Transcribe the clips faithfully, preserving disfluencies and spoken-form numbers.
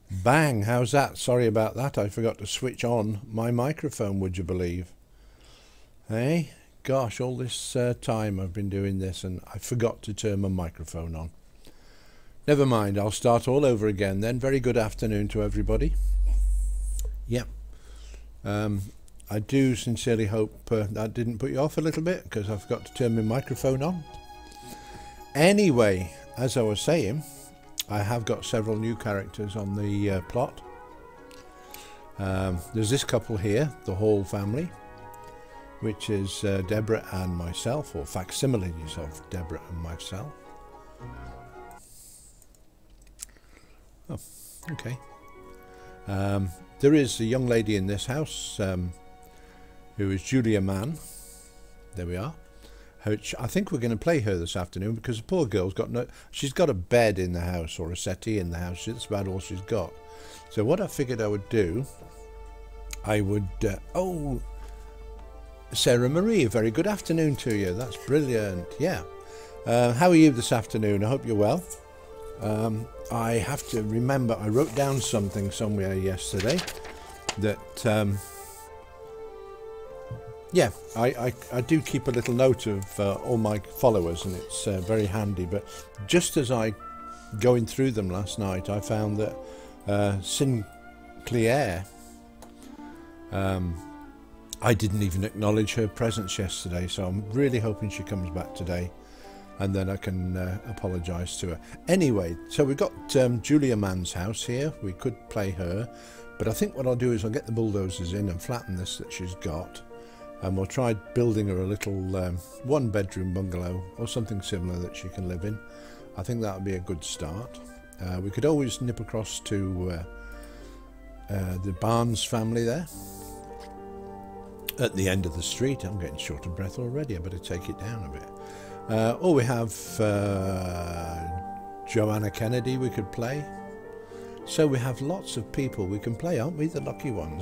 Bang, how's that? Sorry about that. I forgot to switch on my microphone, would you believe? Hey, gosh, all this uh, time I've been doing this and I forgot to turn my microphone on. Never mind, I'll start all over again then. Very good afternoon to everybody. Yep. Um, I do sincerely hope uh, that didn't put you off a little bit because I forgot to turn my microphone on. Anyway, as I was saying, I have got several new characters on the uh, plot. Um, there's this couple here, the Hall family, which is uh, Deborah and myself, or facsimiles of Deborah and myself. Oh, okay. Um, there is a young lady in this house um, who is Julia Mann. There we are. Which I think we're going to play her this afternoon because the poor girl's got no... She's got a bed in the house or a settee in the house. That's about all she's got. So what I figured I would do, I would... Uh, oh, Sarah Marie, a very good afternoon to you. That's brilliant. Yeah. Uh, how are you this afternoon? I hope you're well. Um, I have to remember, I wrote down something somewhere yesterday that... Um, Yeah, I, I, I do keep a little note of uh, all my followers and it's uh, very handy, but just as I going through them last night I found that uh, Sinclair, um, I didn't even acknowledge her presence yesterday, so I'm really hoping she comes back today and then I can uh, apologise to her. Anyway, so we've got um, Julia Mann's house here. We could play her, but I think what I'll do is I'll get the bulldozers in and flatten this that she's got. And we'll try building her a little um, one bedroom bungalow or something similar that she can live in. I think that would be a good start. Uh, we could always nip across to uh, uh, the Barnes family there at the end of the street. I'm getting short of breath already, I better take it down a bit. Uh, or we have uh, Joanna Kennedy we could play. So we have lots of people we can play, aren't we, the lucky ones?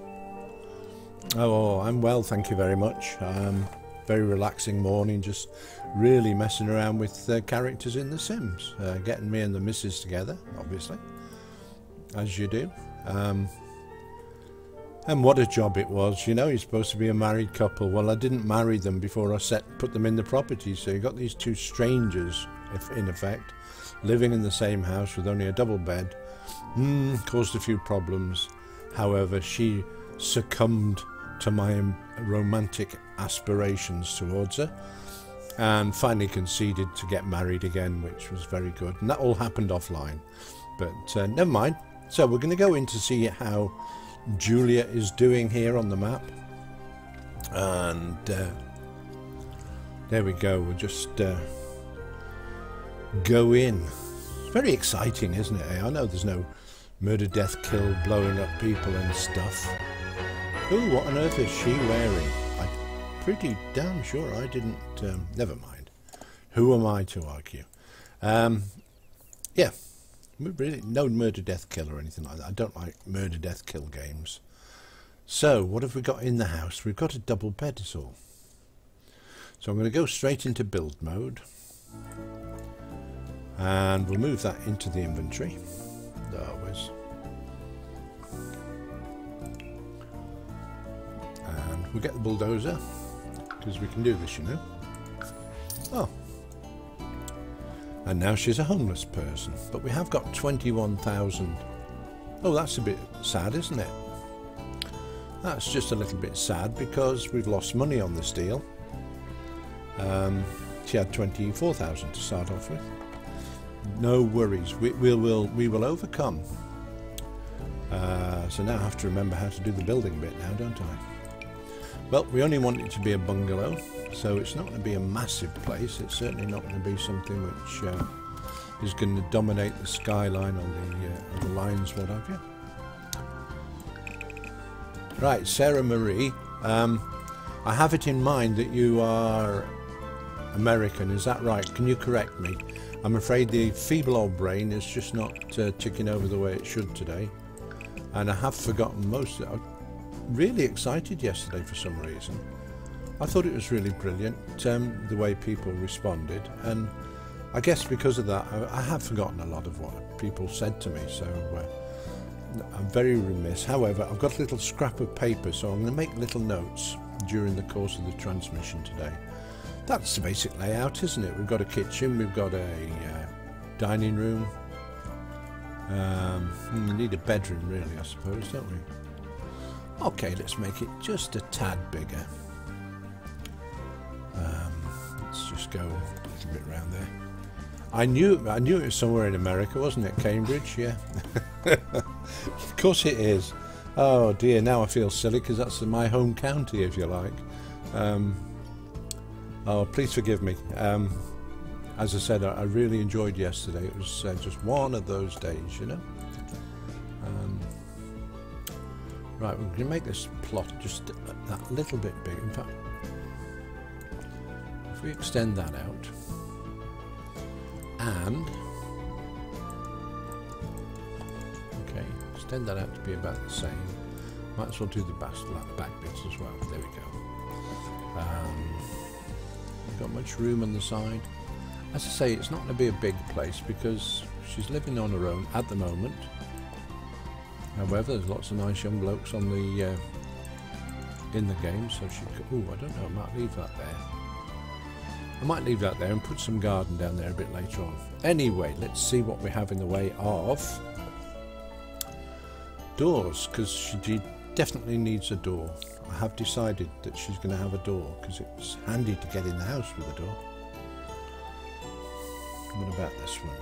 Oh, I'm well, thank you very much. Um, very relaxing morning, just really messing around with uh, characters in The Sims. Uh, getting me and the missus together, obviously, as you do. Um, and what a job it was, you know, you're supposed to be a married couple. Well, I didn't marry them before I set put them in the property, so you got these two strangers, if in effect, living in the same house with only a double bed. Mm, caused a few problems. However, she succumbed to my romantic aspirations towards her and finally conceded to get married again, which was very good, and that all happened offline, but uh, never mind. So we're going to go in to see how Julia is doing here on the map, and uh, there we go. We'll just uh, go in. It's very exciting, isn't it? I know there's no murder, death, kill, blowing up people and stuff. Ooh, what on earth is she wearing? I'm pretty damn sure I didn't... Um, never mind. Who am I to argue? Um, yeah, really, no murder, death, kill or anything like that. I don't like murder, death, kill games. So, what have we got in the house? We've got a double bed is all. So I'm going to go straight into build mode. And we'll move that into the inventory. Oh, where's... We'll get the bulldozer, because we can do this, you know. Oh. And now she's a homeless person. But we have got twenty-one thousand. Oh, that's a bit sad, isn't it? That's just a little bit sad, because we've lost money on this deal. Um, she had twenty-four thousand to start off with. No worries. We, we, will, we will overcome. Uh, so now I have to remember how to do the building bit now, don't I? Well, we only want it to be a bungalow, so it's not going to be a massive place. It's certainly not going to be something which uh, is going to dominate the skyline or the, uh, or the lines, what have you. Right, Sarah Marie, um, I have it in mind that you are American, is that right? Can you correct me? I'm afraid the feeble old brain is just not uh, ticking over the way it should today, and I have forgotten most of it. Really excited yesterday for some reason. I thought it was really brilliant, um, the way people responded, and I guess because of that I, I have forgotten a lot of what people said to me, so uh, I'm very remiss. However, I've got a little scrap of paper, so I'm going to make little notes during the course of the transmission today. That's the basic layout, isn't it? We've got a kitchen, we've got a uh, dining room. Um, we need a bedroom, really, I suppose, don't we? Okay, let's make it just a tad bigger. Um, let's just go a little bit around there. I knew, I knew it was somewhere in America, wasn't it? Cambridge, yeah. Of course it is. Oh dear, now I feel silly because that's my home county, if you like. Um, oh, please forgive me. Um, as I said, I, I really enjoyed yesterday. It was uh, just one of those days, you know. Um, right, we're going to make this plot just that little bit big. In fact, if we extend that out, and okay, extend that out to be about the same. Might as well do the back, the back bits as well. There we go. Um, we've got much room on the side. As I say, it's not going to be a big place because she's living on her own at the moment. However, there's lots of nice young blokes on the uh, in the game, so she could. Oh, I don't know. I might leave that there. I might leave that there and put some garden down there a bit later on. Anyway, let's see what we have in the way of doors, because she definitely needs a door. I have decided that she's going to have a door because it's handy to get in the house with a door. What about this one?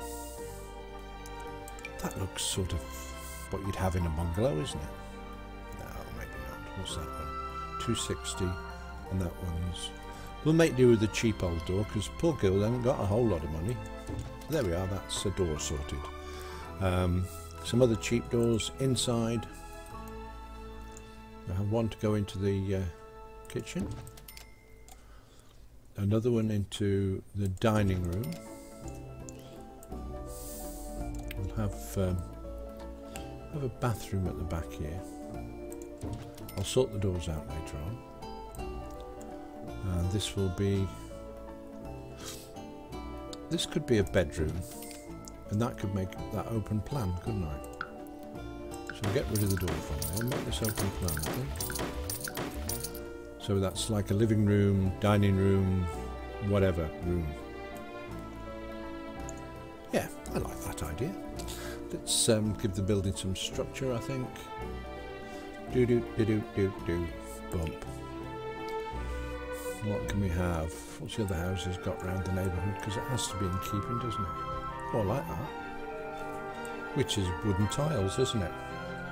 That looks sort of what you'd have in a bungalow, isn't it? No, maybe not. What's that one? two sixty, and that one's... We'll make do with the cheap old door because poor girl hasn't got a whole lot of money. There we are, that's a door sorted. Um, some other cheap doors inside. I have one to go into the uh, kitchen. Another one into the dining room. We'll have, um, have a bathroom at the back here. I'll sort the doors out later on. And this will be, this could be a bedroom, and that could make that open plan, couldn't I? So I'll get rid of the door from there, make this open plan, I think. So that's like a living room, dining room, whatever room. Yeah, I like that idea. Let's um, give the building some structure, I think. Do do do do do do. Bump. What can we have? What's the other houses got around the neighbourhood? Because it has to be in keeping, doesn't it? Oh, I like that. Which is wooden tiles, isn't it?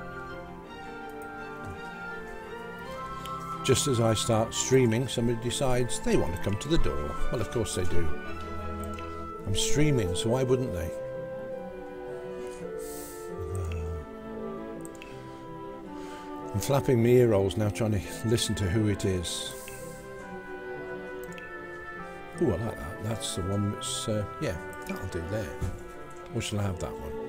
Just as I start streaming, somebody decides they want to come to the door. Well, of course they do. I'm streaming, so why wouldn't they? I'm flapping my ear holes now, trying to listen to who it is. Oh, I like that. That's the one that's, uh, yeah, that'll do there. Or shall I have that one?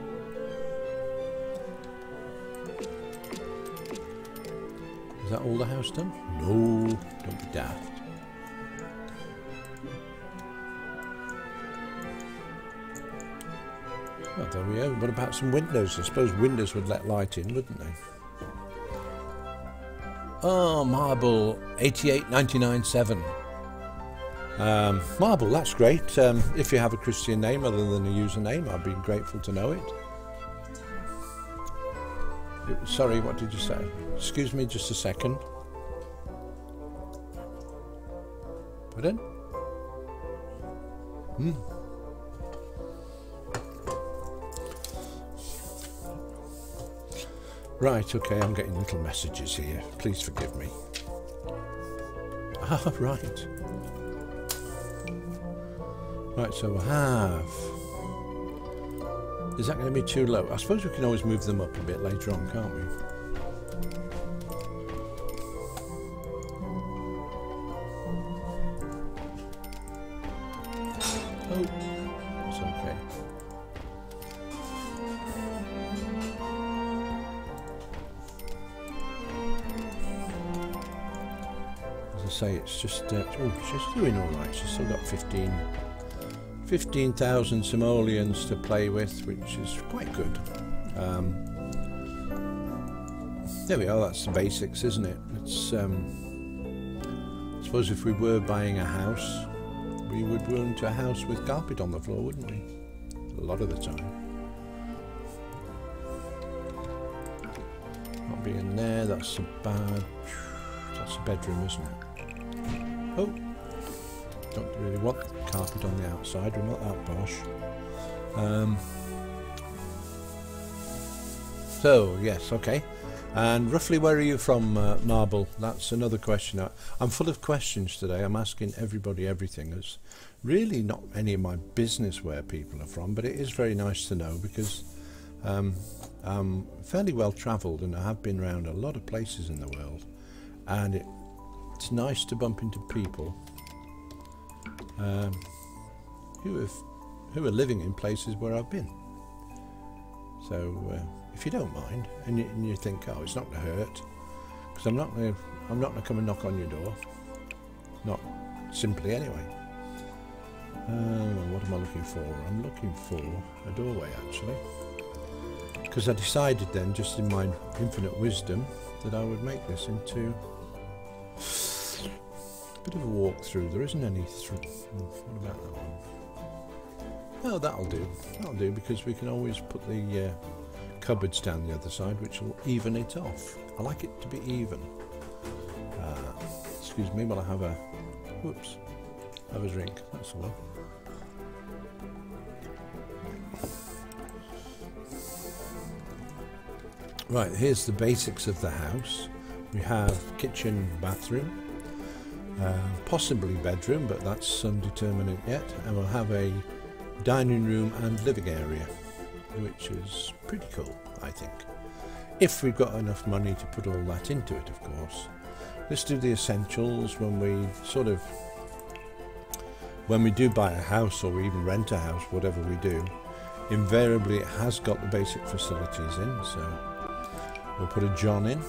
Is that all the house done? No, don't be daft. Well, there we go. What about some windows? I suppose windows would let light in, wouldn't they? Oh, marble, eighty-eight ninety-nine seven. Um, marble, that's great. Um, if you have a Christian name other than a username, I'd be grateful to know it. it. Sorry, what did you say? Excuse me just a second. Pardon? Hmm. Right, okay, I'm getting little messages here. Please forgive me. Ah, right. Right, so I have... Is that going to be too low? I suppose we can always move them up a bit later on, can't we? Oh, it's okay. As I say, it's just... Uh, oh, she's doing alright. She's still got fifteen... fifteen thousand simoleons to play with, which is quite good. Um, there we are, that's the basics, isn't it? It's, um, I suppose if we were buying a house, we would want a house with carpet on the floor, wouldn't we? A lot of the time. Not being there, that's a bad, that's a bedroom, isn't it? Oh, don't really want carpet on the outside, we're not that posh. Um, so, yes, okay. And roughly where are you from, uh, Marble? That's another question. I, I'm full of questions today. I'm asking everybody everything. It's really not any of my business where people are from, but it is very nice to know because um, I'm fairly well travelled and I have been around a lot of places in the world, and it, it's nice to bump into people um, who have who are living in places where I've been. So uh, if you don't mind, and you, and you think, oh, it's not going to hurt, because I'm not going to, I'm not going to come and knock on your door, not simply anyway. Uh, what am I looking for? I'm looking for a doorway actually, because I decided then, just in my infinite wisdom, that I would make this into a bit of a walkthrough. There isn't any through. What about that one? Oh, that'll do. That'll do, because we can always put the uh, cupboards down the other side, which will even it off. I like it to be even. Uh, excuse me while I have a whoops, have a drink. That's all. Right, here's the basics of the house. We have kitchen, bathroom, uh, possibly bedroom, but that's undeterminate yet, and we'll have a dining room and living area, which is pretty cool, I think, if we've got enough money to put all that into it, of course. Let's do the essentials. When we sort of when we do buy a house, or we even rent a house, whatever we do, invariably it has got the basic facilities in, so we'll put a john in,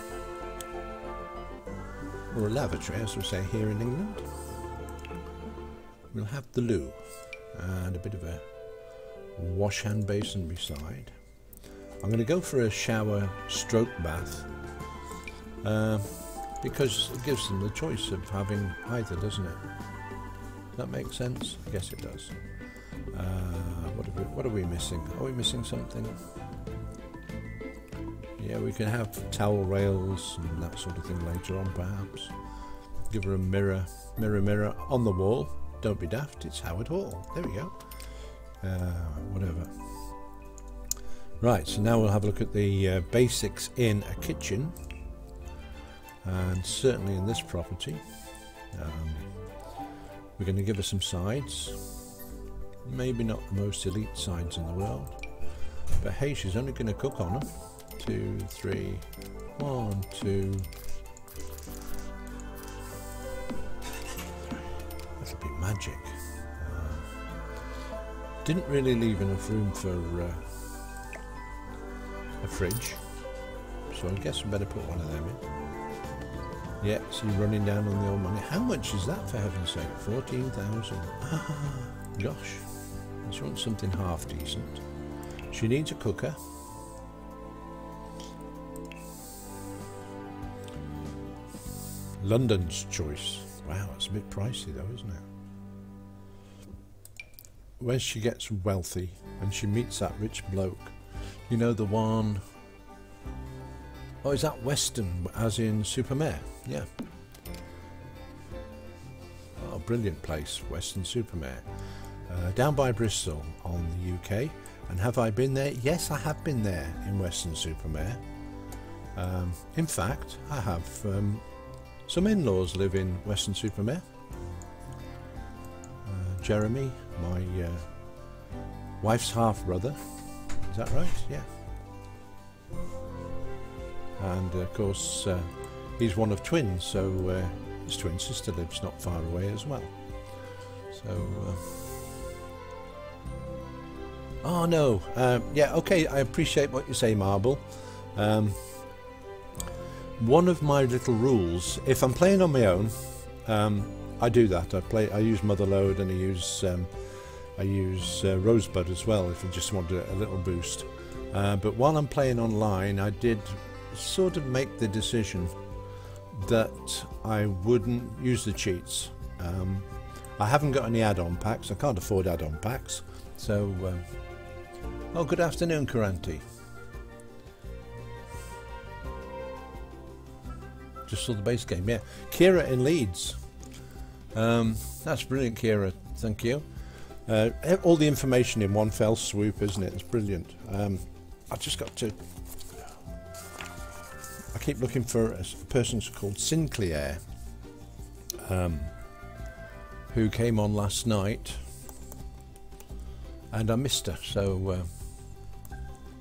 or a lavatory as we say here in England. We'll have the loo and a bit of a wash hand basin beside. I'm going to go for a shower stroke bath uh, because it gives them the choice of having either, doesn't it? Does that make sense? I guess it does. Uh, what, are we, what are we missing? Are we missing something? Yeah, we can have towel rails and that sort of thing later on, perhaps. Give her a mirror, mirror, mirror on the wall. Don't be daft, it's Howard Hall. There we go. Uh, whatever. Right, so now we'll have a look at the uh, basics in a kitchen. And certainly in this property, um, we're going to give her some sides. Maybe not the most elite sides in the world, but hey, she's only going to cook on them. Two, three, one, two. That'll be magic. Uh, didn't really leave enough room for uh, a fridge, so I guess we better put one of them in. Yeah, so you're running down on the old money. How much is that, for heaven's sake? fourteen thousand. Gosh, she wants something half decent. She needs a cooker. London's choice. Wow, it's a bit pricey though, isn't it? When she gets wealthy and she meets that rich bloke, you know, the one, oh, is that Weston, as in Supermare? Yeah. Oh, brilliant place, Weston-super-Mare. Uh, down by Bristol on the U K. And have I been there? Yes, I have been there in Weston-super-Mare. Um, in fact, I have um, some in-laws live in Weston-super-Mare. Uh, Jeremy, my uh, wife's half-brother. Is that right? Yeah. And of course, uh, he's one of twins, so uh, his twin sister lives not far away as well. So, uh, oh no, um, yeah, okay, I appreciate what you say, Marble. Um, one of my little rules, if I'm playing on my own, um, I do that. I play. I use Motherlode and I use um, I use uh, Rosebud as well if I just want a, a little boost. Uh, but while I'm playing online, I did sort of make the decision that I wouldn't use the cheats. Um, I haven't got any add-on packs. I can't afford add-on packs. So, uh, oh, good afternoon, Karanti. Just saw the base game, yeah. Kira in Leeds. Um, that's brilliant, Kira. Thank you. Uh, all the information in one fell swoop, isn't it? It's brilliant. Um, I just got to. I keep looking for a person called Sinclair, um, who came on last night, and I missed her. So. Uh,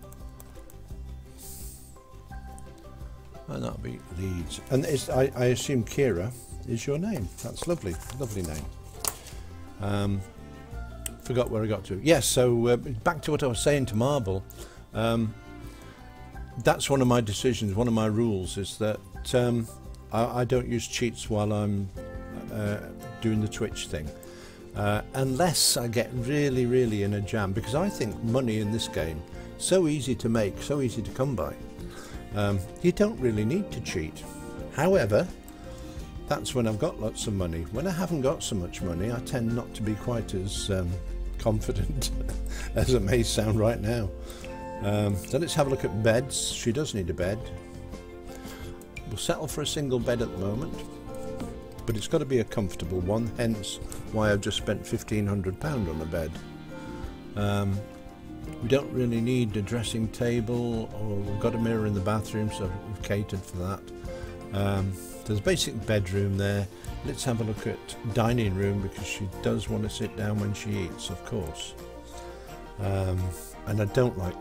And that'll be Leeds. And it's, I, I assume Kira is your name. That's lovely, lovely name. Um, forgot where I got to. Yes, so uh, back to what I was saying to Marble. Um, that's one of my decisions, one of my rules is that um, I, I don't use cheats while I'm uh, doing the Twitch thing. Uh, unless I get really, really in a jam, because I think money in this game so easy to make, so easy to come by. Um, you don't really need to cheat. However, that's when I've got lots of money. When I haven't got so much money, I tend not to be quite as um, confident as it may sound right now. Um, so let's have a look at beds. She does need a bed. We'll settle for a single bed at the moment, but it's got to be a comfortable one, hence why I've just spent fifteen hundred pounds on a bed. Um, We don't really need a dressing table, or we've got a mirror in the bathroom, so we've catered for that. Um, there's a basic bedroom there. Let's have a look at dining room, because she does want to sit down when she eats, of course. Um, and I don't like...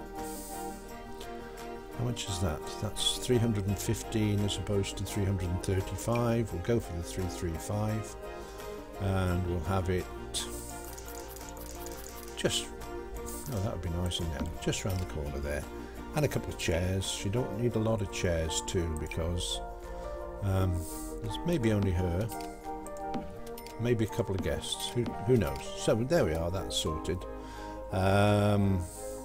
How much is that? That's three hundred and fifteen as opposed to three hundred and thirty-five. We'll go for the three thirty-five, and we'll have it just... Oh, that would be nice and then just round the corner there, and a couple of chairs. She don't need a lot of chairs too, because um, there's maybe only her, maybe a couple of guests. Who who knows? So there we are. That's sorted. Um,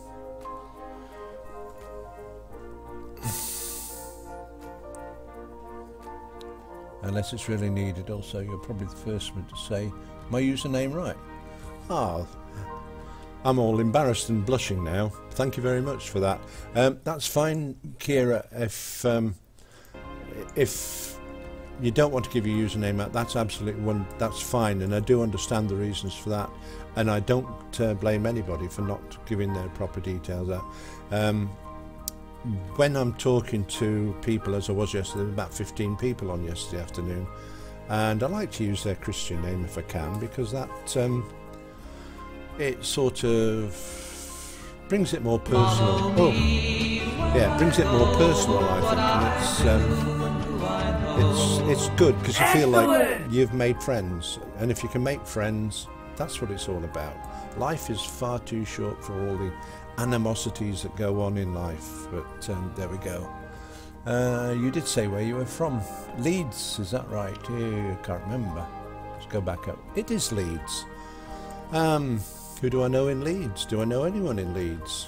unless it's really needed. Also, you're probably the first one to say my username right. Ah. I'm all embarrassed and blushing now. Thank you very much for that. Um, that's fine, Kira. If um, if you don't want to give your username out, that's absolutely one. That's fine, and I do understand the reasons for that. And I don't uh, blame anybody for not giving their proper details out. Um, when I'm talking to people, as I was yesterday, there were about fifteen people on yesterday afternoon, and I like to use their Christian name if I can, because that. Um, It sort of brings it more personal. Oh, yeah, brings it more personal, I think. And it's um, it's it's good because you feel like you've made friends, and if you can make friends, that's what it's all about. Life is far too short for all the animosities that go on in life. But um, there we go. Uh, you did say where you were from. Leeds, is that right? Yeah, I can't remember. Let's go back up. It is Leeds. Um. Who do I know in Leeds? Do I know anyone in Leeds?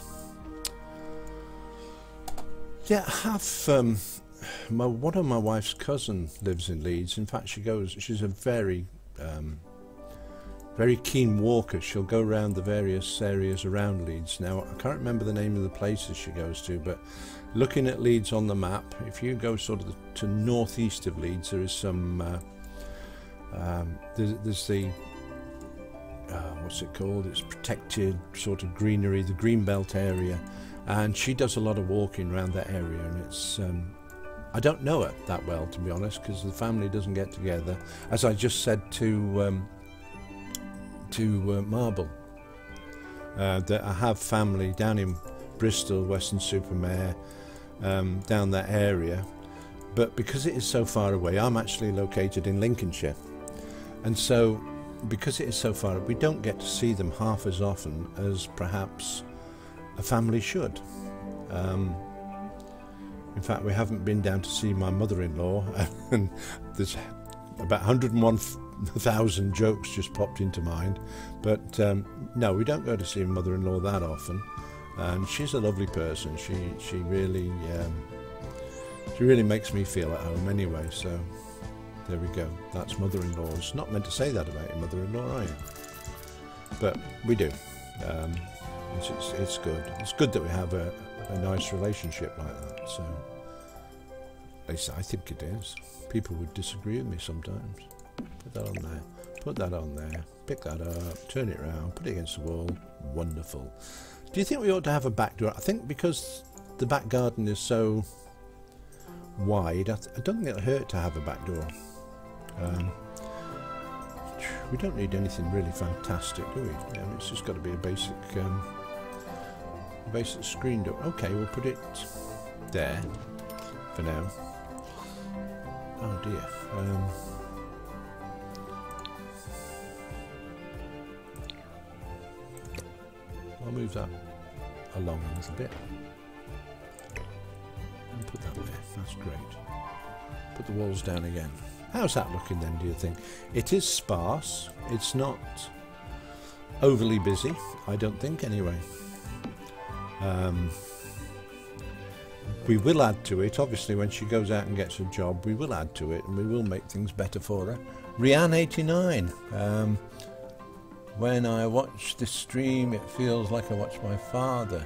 Yeah, I have. Um, my, one of my wife's cousin lives in Leeds. In fact, she goes. She's a very, um, very keen walker. She'll go around the various areas around Leeds. Now, I can't remember the name of the places she goes to, but looking at Leeds on the map, if you go sort of to northeast of Leeds, there is some. Uh, um, there's, there's the. Uh, what's it called? It's protected sort of greenery, the Greenbelt area, and she does a lot of walking around that area. And it's um, I don't know her that well, to be honest, because the family doesn't get together. As I just said to um, to uh, Marble, uh, that I have family down in Bristol, Weston-super-Mare, um, down that area, but because it is so far away, I'm actually located in Lincolnshire, and so. Because it is so far, we don't get to see them half as often as perhaps a family should. Um, in fact, we haven't been down to see my mother-in-law, and there's about one hundred and one thousand jokes just popped into mind. But um, no, we don't go to see mother-in-law that often. And she's a lovely person. She she really um, She really makes me feel at home anyway, so there we go. That's mother-in-laws. Not meant to say that about your mother-in-law, are you? But we do. Um, it's, it's, it's good. It's good that we have a, a nice relationship like that. So, at least I think it is. People would disagree with me sometimes. Put that on there. Put that on there. Pick that up. Turn it around. Put it against the wall. Wonderful. Do you think we ought to have a back door? I think because the back garden is so wide, I, th I don't think it'll hurt to have a back door. Um, we don't need anything really fantastic, do we? Yeah, it's just got to be a basic, um, basic screen door. Okay, we'll put it there for now. Oh dear. Um, I'll move that along a little bit and put that there. That's great. Put the walls down again. How's that looking then, do you think? It is sparse. It's not overly busy, I don't think, anyway. Um, we will add to it, obviously, when she goes out and gets a job, we will add to it and we will make things better for her. Rianne eighty-nine. Um, when I watch this stream, it feels like I watch my father.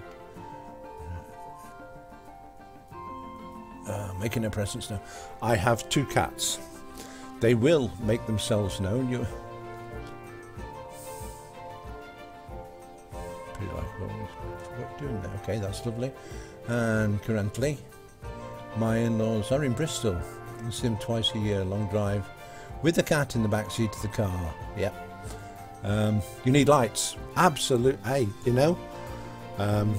Uh, making a presence now. I have two cats. They will make themselves known. You pretty like what you're doing there. Okay, that's lovely. And currently, my in-laws are in Bristol. I see them twice a year, long drive, with the cat in the back seat of the car. Yep. Um, you need lights. Absolute. Hey, you know. Um,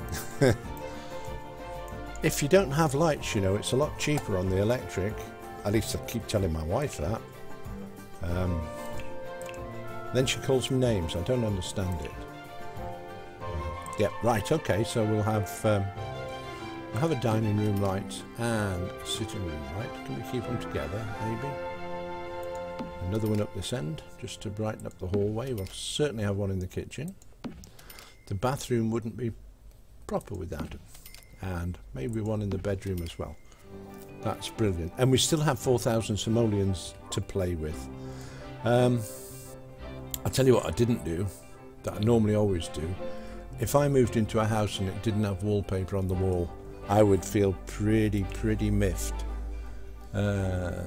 if you don't have lights, you know, it's a lot cheaper on the electric. At least I keep telling my wife that. Um, then she calls me names. I don't understand it. Uh, yeah, right. Okay, so we'll have um, we'll have a dining room light and a sitting room light. Can we keep them together? Maybe. Another one up this end, just to brighten up the hallway. We'll certainly have one in the kitchen. The bathroom wouldn't be proper without it, and maybe one in the bedroom as well. That's brilliant. And we still have four thousand simoleons to play with. Um, I'll tell you what I didn't do, that I normally always do. If I moved into a house and it didn't have wallpaper on the wall, I would feel pretty, pretty miffed. Uh,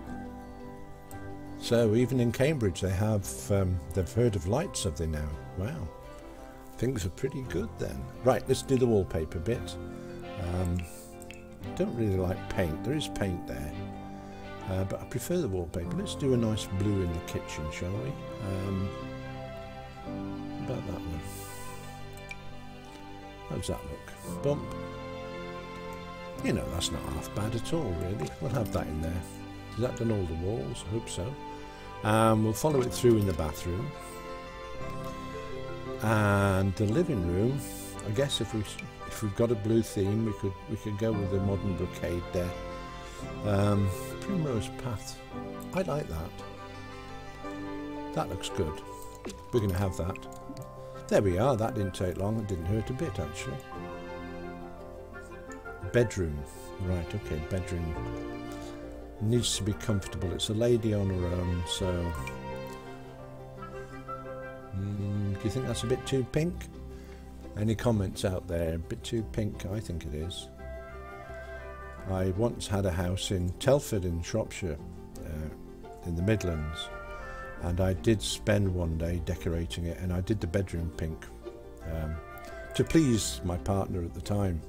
so even in Cambridge they have, um, they've heard of lights, have they now? Wow. Things are pretty good then. Right, let's do the wallpaper bit. Um, don't really like paint. There is paint there, uh, but I prefer the wallpaper. Let's do a nice blue in the kitchen, shall we? Um, about that one. How's that look? Bump. You know, that's not half bad at all, really. We'll have that in there. Has that done all the walls? I hope so. Um, we'll follow it through in the bathroom. And the living room, I guess if we if we've got a blue theme, we could we could go with a modern brocade there. Um, Primrose Path, I like that. That looks good. We're going to have that. There we are. That didn't take long. It didn't hurt a bit actually. Bedroom, right? Okay, bedroom needs to be comfortable. It's a lady on her own, so. Mm, do you think that's a bit too pink? Any comments out there? A bit too pink, I think it is. I once had a house in Telford in Shropshire, uh, in the Midlands, and I did spend one day decorating it, and I did the bedroom pink um, to please my partner at the time.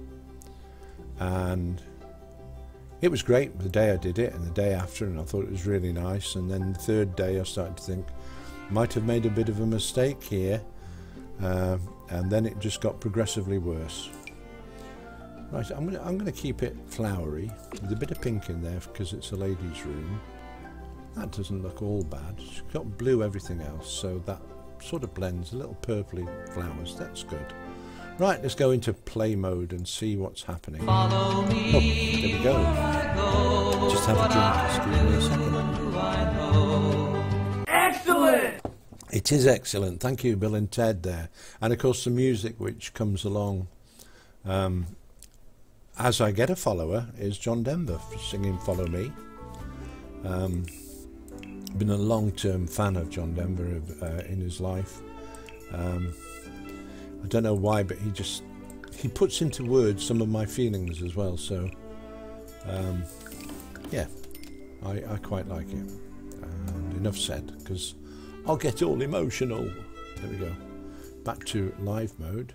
And it was great the day I did it and the day after, and I thought it was really nice. And then the third day I started to think, might have made a bit of a mistake here, uh, and then it just got progressively worse. Right, I'm gonna I'm gonna keep it flowery with a bit of pink in there because it's a ladies' room. That doesn't look all bad. It's got blue everything else, so that sort of blends. A little purpley flowers. That's good. Right, let's go into play mode and see what's happening. Oh, there we go. Just have a drink. Excuse me a second. Excellent! It is excellent. Thank you, Bill and Ted there. And of course the music which comes along um, as I get a follower, is John Denver singing Follow Me. Um, been a long-term fan of John Denver uh, in his life. Um, I don't know why, but he just he puts into words some of my feelings as well. So um, yeah, I, I quite like it. And enough said, because I'll get all emotional. There we go. Back to live mode.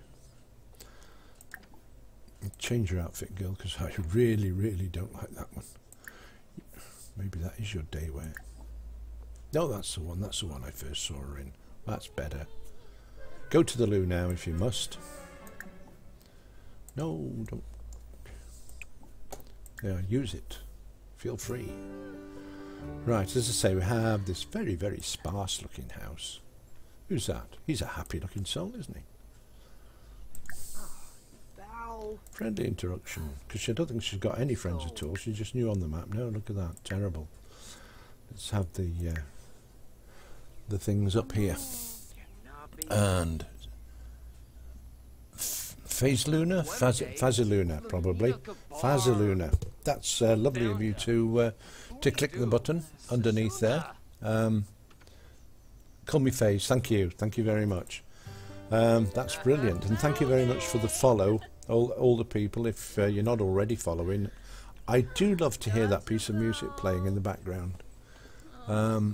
Change your outfit, girl, because I really, really don't like that one. Maybe that is your day wear. No, that's the one. That's the one I first saw her in. That's better. Go to the loo now if you must. No, don't. Yeah, use it. Feel free. Right, as I say, we have this very, very sparse-looking house. Who's that? He's a happy-looking soul, isn't he? Friendly interruption, because I don't think she's got any friends at all. She's just new on the map. No, look at that, terrible. Let's have the uh, the things up here. And Fazluna, Faz Faziluna, probably Faziluna. That's uh, lovely of you to uh, to click the button underneath there. Um, call me Faz. Thank you, thank you very much. Um, that's brilliant, and thank you very much for the follow. All, all the people, if uh, you're not already following, I do love to hear that piece of music playing in the background. Um,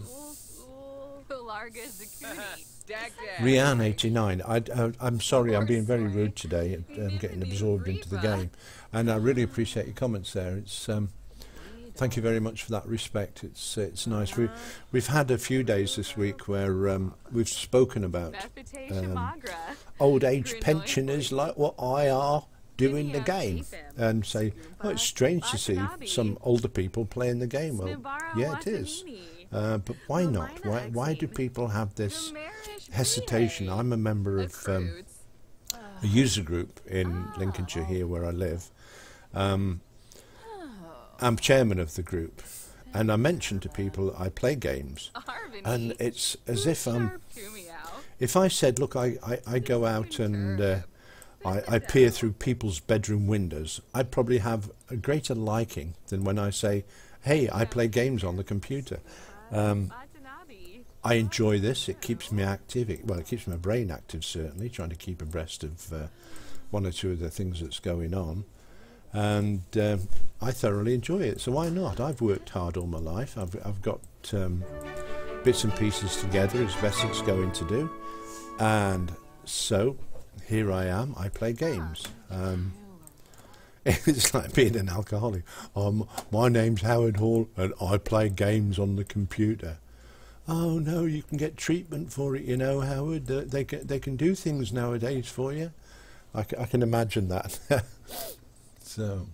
Rianne eighty-nine, I, I, I'm sorry, I'm being very rude today. I'm getting absorbed into the game, and I really appreciate your comments there. It's um, thank you very much for that respect. It's it's nice. We we've had a few days this week where um, we've spoken about um, old age pensioners like what I are doing the game, and say, oh, it's strange to see some older people playing the game. Well, yeah, it is. Uh, but why not? Why why do people have this hesitation? I'm a member of um, a user group in Lincolnshire here where I live. Um, I'm chairman of the group, and I mention to people I play games, and it's as if I'm. If I said, look, I, I, I go out and uh, I, I peer through people's bedroom windows, I'd probably have a greater liking than when I say, hey, I play games on the computer. Um, I enjoy this. It keeps me active. It, well, it keeps my brain active, certainly, trying to keep abreast of uh, one or two of the things that's going on. And um, I thoroughly enjoy it, so why not? I've worked hard all my life. I've, I've got um, bits and pieces together as best it's going to do, and so here I am. I play games. Um, it's like being an alcoholic. Um, my name's Howard Hall, and I play games on the computer. Oh no, you can get treatment for it, you know, Howard. Uh, they can, they can do things nowadays for you. I, c I can imagine that. So,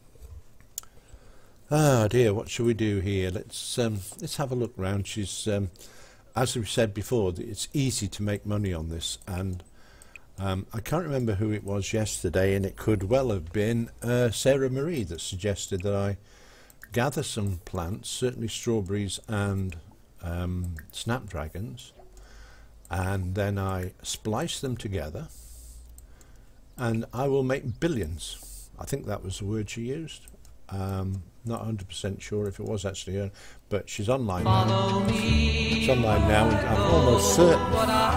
ah dear, what shall we do here? Let's um, let's have a look round. She's, um, as we said before, it's easy to make money on this, and um, I can't remember who it was yesterday, and it could well have been uh, Sarah Marie that suggested that I gather some plants, certainly strawberries and um, snapdragons, and then I splice them together, and I will make billions. I think that was the word she used. Um, not one hundred percent sure if it was actually her, but she's online now. She's online now, and I'm almost certain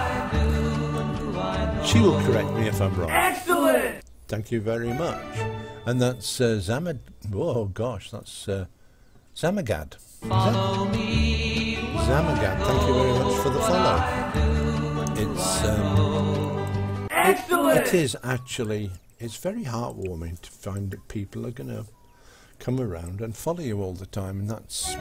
she will correct me if I'm wrong. Excellent! Thank you very much. And that's uh, Zamad. Oh gosh, that's uh, Zamagad. Follow me. Zamagad, thank you very much for the follow. It's um, excellent. It, it is actually. It's very heartwarming to find that people are going to come around and follow you all the time, and that's...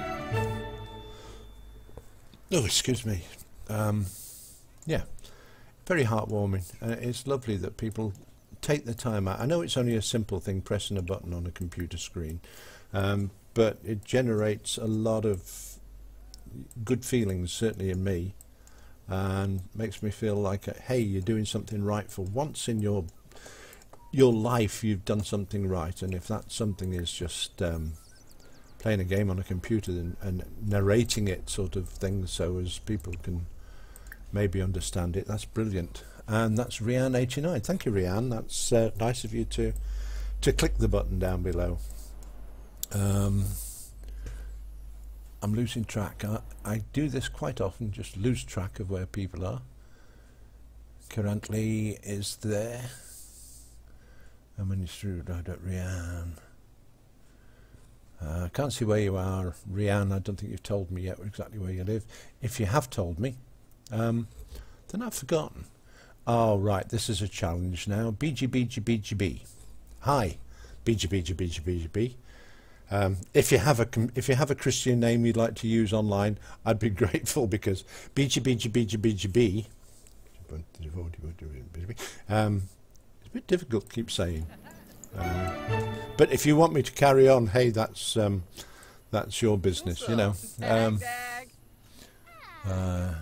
Oh, excuse me. Um, yeah, very heartwarming. Uh, it's lovely that people take the time out. I know it's only a simple thing, pressing a button on a computer screen, um, but it generates a lot of good feelings, certainly in me, and makes me feel like, uh, hey, you're doing something right for once in your your life. You've done something right, and if that something is just um, playing a game on a computer and, and narrating it sort of thing so as people can maybe understand it, that's brilliant. And that's Rianne eighty-nine. Thank you, Rianne. That's uh, nice of you to to click the button down below. Um, I'm losing track. I, I do this quite often, just lose track of where people are. Currently is there. How many through? I don't, Rianne. Uh, I can't see where you are, Rianne. I don't think you've told me yet exactly where you live. If you have told me, um, then I've forgotten. Oh, right, this is a challenge now. B G B G B G B. Hi, B G B G B G B G B. Um, if you have a if you have a Christian name you'd like to use online, I'd be grateful, because B G B G B G B G B. Um, it's a bit difficult to keep saying. Um, but if you want me to carry on, hey, that's um, that's your business, you know. Um, uh,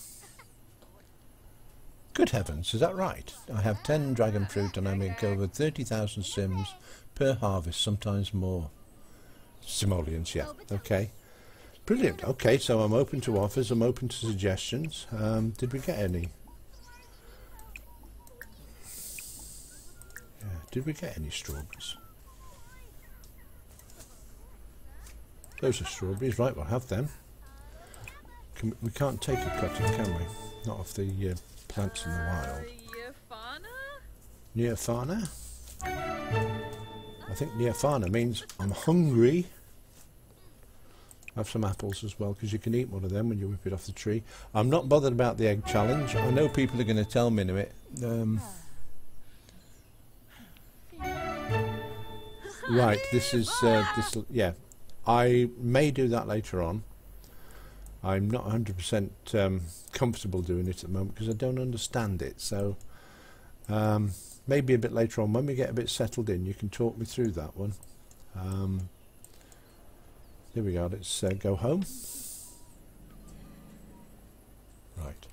good heavens, is that right? I have ten dragon fruit and I make over thirty thousand sims per harvest, sometimes more. Simoleons, yeah. Okay. Brilliant. Okay, so I'm open to offers, I'm open to suggestions. Um, did we get any? Yeah, did we get any strawberries? Those are strawberries, right, we'll have them. Can, we can't take a cutting, can we? Not off the uh, plants in the wild. Neophana? I think Neophana means I'm hungry. Have some apples as well, because you can eat one of them when you whip it off the tree. I'm not bothered about the egg challenge. I know people are going to tell me in a bit. Um, right, this is uh, this. Yeah, I may do that later on. I'm not one hundred percent um, comfortable doing it at the moment because I don't understand it. So um, maybe a bit later on, when we get a bit settled in, you can talk me through that one. Um, Here we go, let's uh, go home. Right.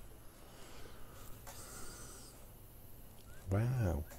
Wow.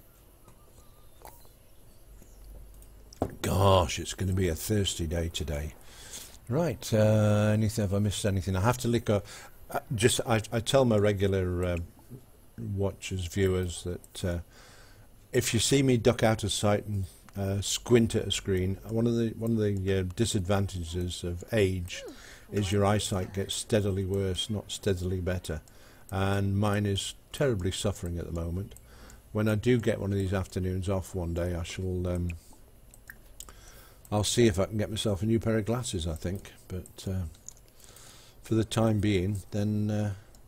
Gosh, it's going to be a thirsty day today. Right, uh, anything, have I missed anything? I have to lick up. Uh, just, I, I tell my regular uh, watchers, viewers, that uh, if you see me duck out of sight and Uh, squint at a screen, one of the one of the uh, disadvantages of age is your eyesight gets steadily worse, not steadily better, and mine is terribly suffering at the moment. When I do get one of these afternoons off one day, I shall um, I'll see if I can get myself a new pair of glasses, I think, but uh, for the time being, then uh,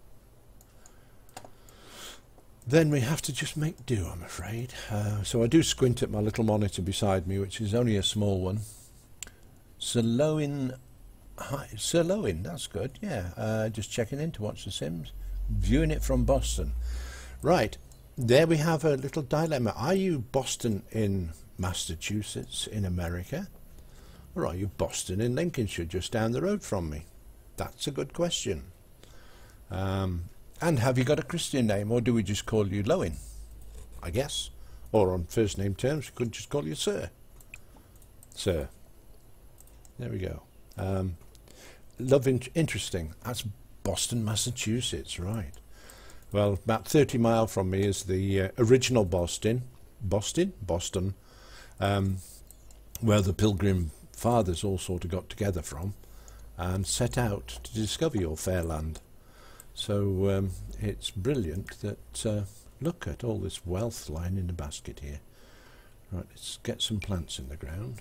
then we have to just make do, I'm afraid. Uh, so I do squint at my little monitor beside me, which is only a small one. Sir Lowen, hi, Sir Lowen, that's good, yeah. Uh, just checking in to watch The Sims. Viewing it from Boston. Right, there we have a little dilemma. Are you Boston in Massachusetts in America? Or are you Boston in Lincolnshire, just down the road from me? That's a good question. Um... And have you got a Christian name, or do we just call you Lowen? I guess. Or on first name terms, we could just call you Sir. Sir. There we go. Um, love, in interesting. That's Boston, Massachusetts, right. Well, about thirty miles from me is the uh, original Boston. Boston? Boston. Um, where the Pilgrim Fathers all sort of got together from and set out to discover your fair land. So um, it's brilliant that, uh, look at all this wealth lying in the basket here. Right, let's get some plants in the ground.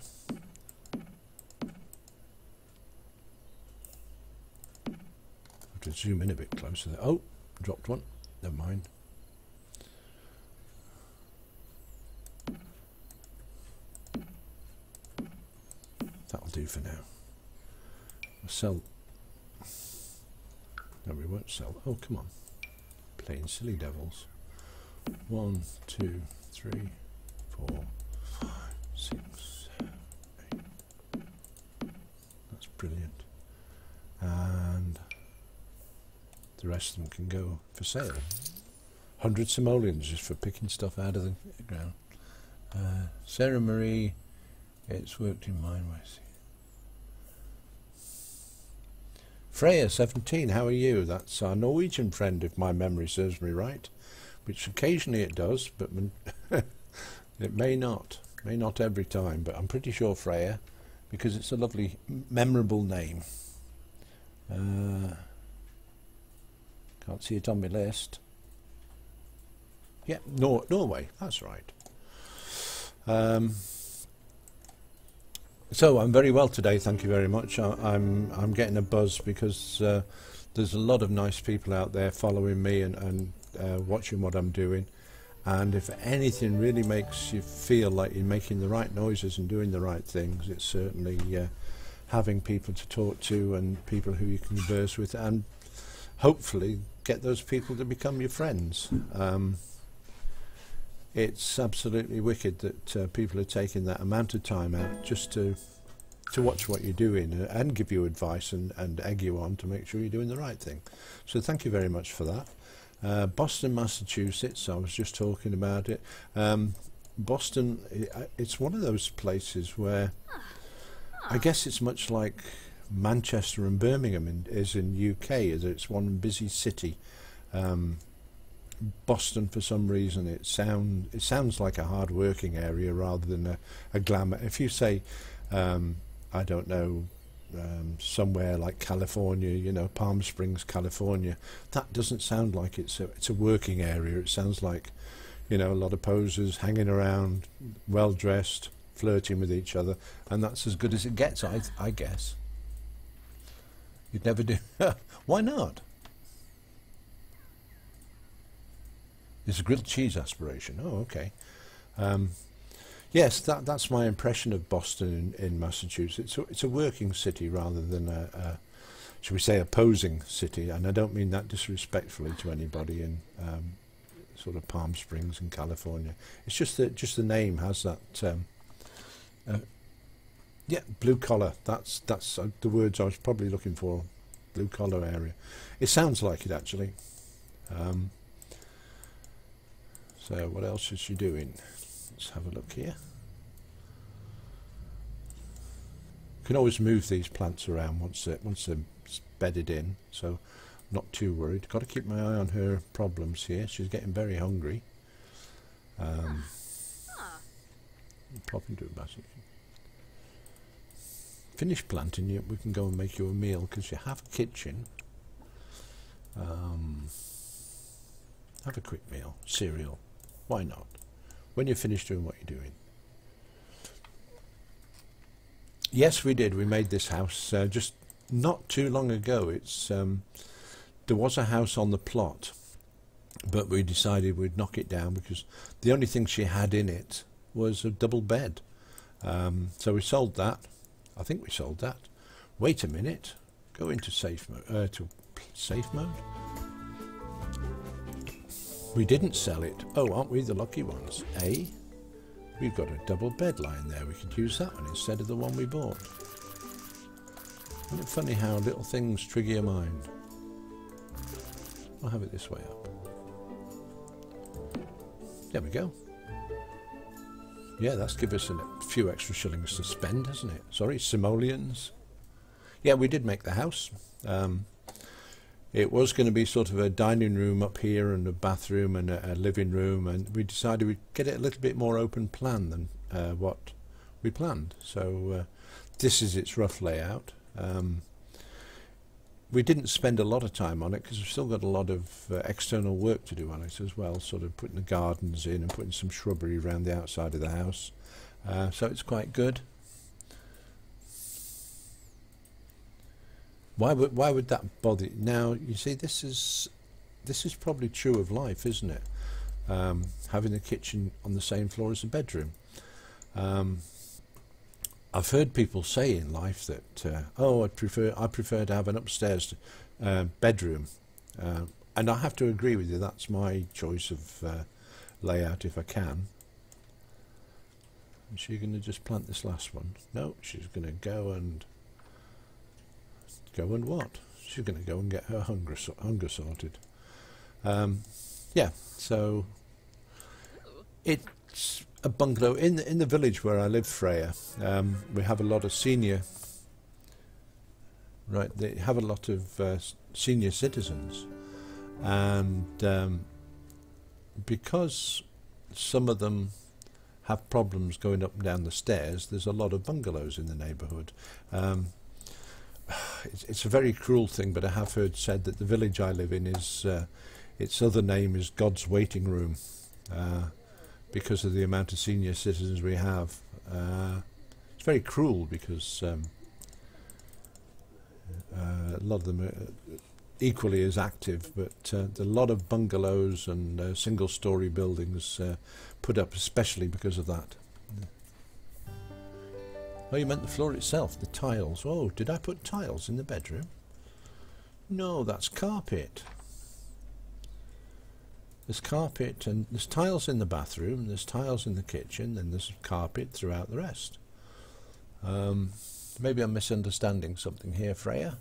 Have to zoom in a bit closer there. Oh, dropped one. Never mind. That'll do for now. I'll sell. No, we won't sell. Oh, come on. Playing silly devils. One, two, three, four, five, six, seven, eight. That's brilliant. And the rest of them can go for sale. one hundred simoleons just for picking stuff out of the ground. Uh, Sarah Marie, it's worked in mine, I see. Freya, seventeen, how are you? That's our Norwegian friend, if my memory serves me right, which occasionally it does, but it may not. May not every time, but I'm pretty sure Freya, because it's a lovely, memorable name. Uh, can't see it on my list. Yeah, Nor Norway, that's right. Um, so I'm very well today, thank you very much. I, I'm I'm getting a buzz because uh, there's a lot of nice people out there following me and, and uh, watching what I'm doing. And if anything really makes you feel like you're making the right noises and doing the right things, it's certainly uh, having people to talk to and people who you can converse with, and hopefully get those people to become your friends. Um, it's absolutely wicked that uh, people are taking that amount of time out just to to watch what you're doing and give you advice and, and egg you on to make sure you're doing the right thing. So thank you very much for that. Uh, Boston, Massachusetts, I was just talking about it. Um, Boston, it's one of those places where I guess it's much like Manchester and Birmingham in, is in U K, is it's one busy city. Um, Boston, for some reason, it sound it sounds like a hard working area rather than a, a glamour. If you say, um, I don't know, Um, somewhere like California, you know, Palm Springs, California, that doesn't sound like it's a, it's a working area. It sounds like, you know, a lot of posers hanging around, well dressed, flirting with each other, and that's as good as it gets, I, I guess. You'd never do. Why not? It's a grilled cheese aspiration. Oh, okay. Um, Yes, that, that's my impression of Boston in, in Massachusetts. It's a, it's a working city rather than a, a, shall we say, a posing city. And I don't mean that disrespectfully to anybody in um, sort of Palm Springs in California. It's just that just the name has that. Um, uh, yeah, blue collar. That's that's uh, the words I was probably looking for. Blue collar area. It sounds like it actually. Um, so what else is she doing? Let's have a look here. You can always move these plants around once they're, once they're bedded in, so I'm not too worried. Got to keep my eye on her problems here. She's getting very hungry. Um, pop into a basket. Finish planting you. We can go and make you a meal because you have a kitchen. Um, have a quick meal. Cereal. Why not? When you're finished doing what you're doing. Yes, we did. We made this house uh, just not too long ago. It's um, there was a house on the plot, but we decided we'd knock it down because the only thing she had in it was a double bed. Um, so we sold that. I think we sold that. Wait a minute. Go into safe mode. Uh, to safe mode. We didn't sell it. Oh, aren't we the lucky ones? Eh? We've got a double bed lying there. We could use that one instead of the one we bought. Isn't it funny how little things trigger your mind? I'll have it this way up. There we go. Yeah, that's given us a few extra shillings to spend, hasn't it? Sorry, simoleons. Yeah, we did make the house. Um, It was going to be sort of a dining room up here and a bathroom and a, a living room, and we decided we'd get it a little bit more open plan than uh, what we planned. So uh, this is its rough layout. Um, we didn't spend a lot of time on it because we've still got a lot of uh, external work to do on it as well, sort of putting the gardens in and putting some shrubbery around the outside of the house. Uh, so it's quite good. Why would why would that bother you? Now you see, this is this is probably true of life, isn't it? Um, having the kitchen on the same floor as the bedroom. Um, I've heard people say in life that uh, oh, I prefer I prefer to have an upstairs uh, bedroom, uh, and I have to agree with you. That's my choice of uh, layout if I can. Is she going to just plant this last one? No, she's going to go and. Go and what? She's going to go and get her hunger so hunger sorted. Um, yeah, so it's a bungalow in the, in the village where I live, Freya. Um, we have a lot of senior, right? They have a lot of uh, senior citizens, and um, because some of them have problems going up and down the stairs. There's a lot of bungalows in the neighbourhood. Um, it's, it's a very cruel thing, but I have heard said that the village I live in is, uh, its other name is God's waiting room, uh, because of the amount of senior citizens we have. Uh, it's very cruel because um, uh, a lot of them are equally as active, but uh, there are a lot of bungalows and uh, single-storey buildings uh, put up especially because of that. Yeah. Oh, you meant the floor itself, the tiles. Oh, did I put tiles in the bedroom? No, that's carpet. There's carpet and there's tiles in the bathroom, there's tiles in the kitchen, and there's carpet throughout the rest. Um, maybe I'm misunderstanding something here, Freya.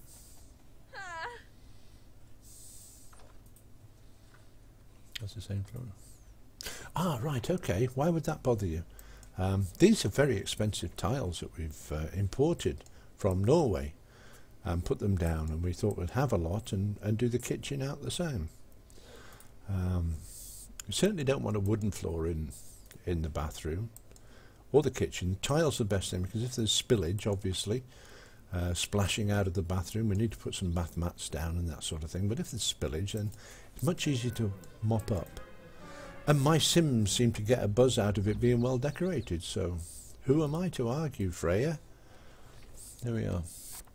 That's the same floor. Ah, right, okay. Why would that bother you? Um, these are very expensive tiles that we've uh, imported from Norway and put them down, and we thought we'd have a lot and, and do the kitchen out the same. Um, you certainly don't want a wooden floor in in the bathroom or the kitchen. Tiles are the best thing, because if there's spillage, obviously, uh, splashing out of the bathroom, we need to put some bath mats down and that sort of thing. But if there's spillage, then it's much easier to mop up. And my Sims seem to get a buzz out of it being well decorated, so who am I to argue, Freya? There we are.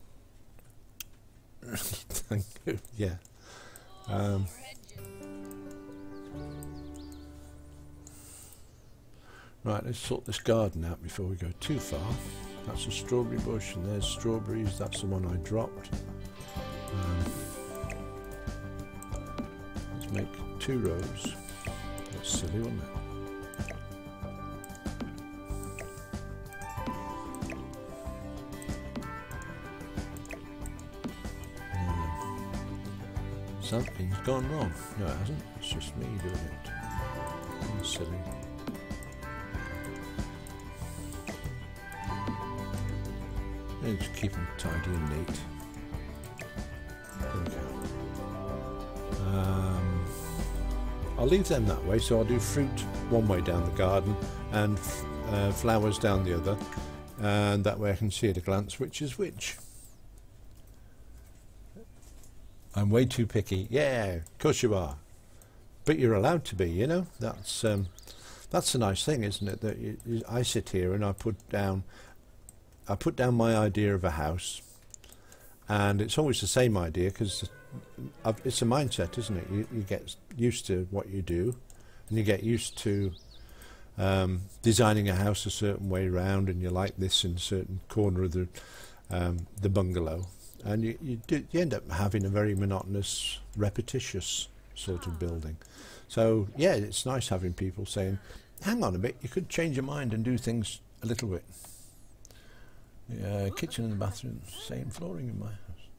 Thank you. Yeah. Um, right, let's sort this garden out before we go too far. That's a strawberry bush, and there's strawberries. That's the one I dropped. Um, let's make two rows. That's silly, wasn't it? Um, something's gone wrong. No, it hasn't. It's just me doing it. I'm silly. Just keep them tidy and neat. There we go. Um, I'll leave them that way, so I'll do fruit one way down the garden and uh, flowers down the other, and that way I can see at a glance which is which. I'm way too picky. Yeah, of course you are. But you're allowed to be, you know. That's um, that's a nice thing, isn't it? That you, you, I sit here and I put down I put down my idea of a house, and it's always the same idea, because it's a mindset, isn't it? You, you get used to what you do, and you get used to um, designing a house a certain way round, and you like this in a certain corner of the um, the bungalow, and you you, do, you end up having a very monotonous, repetitious sort of building. So yeah, it's nice having people saying, "Hang on a bit, you could change your mind and do things a little bit." The uh, kitchen and the bathroom, same flooring in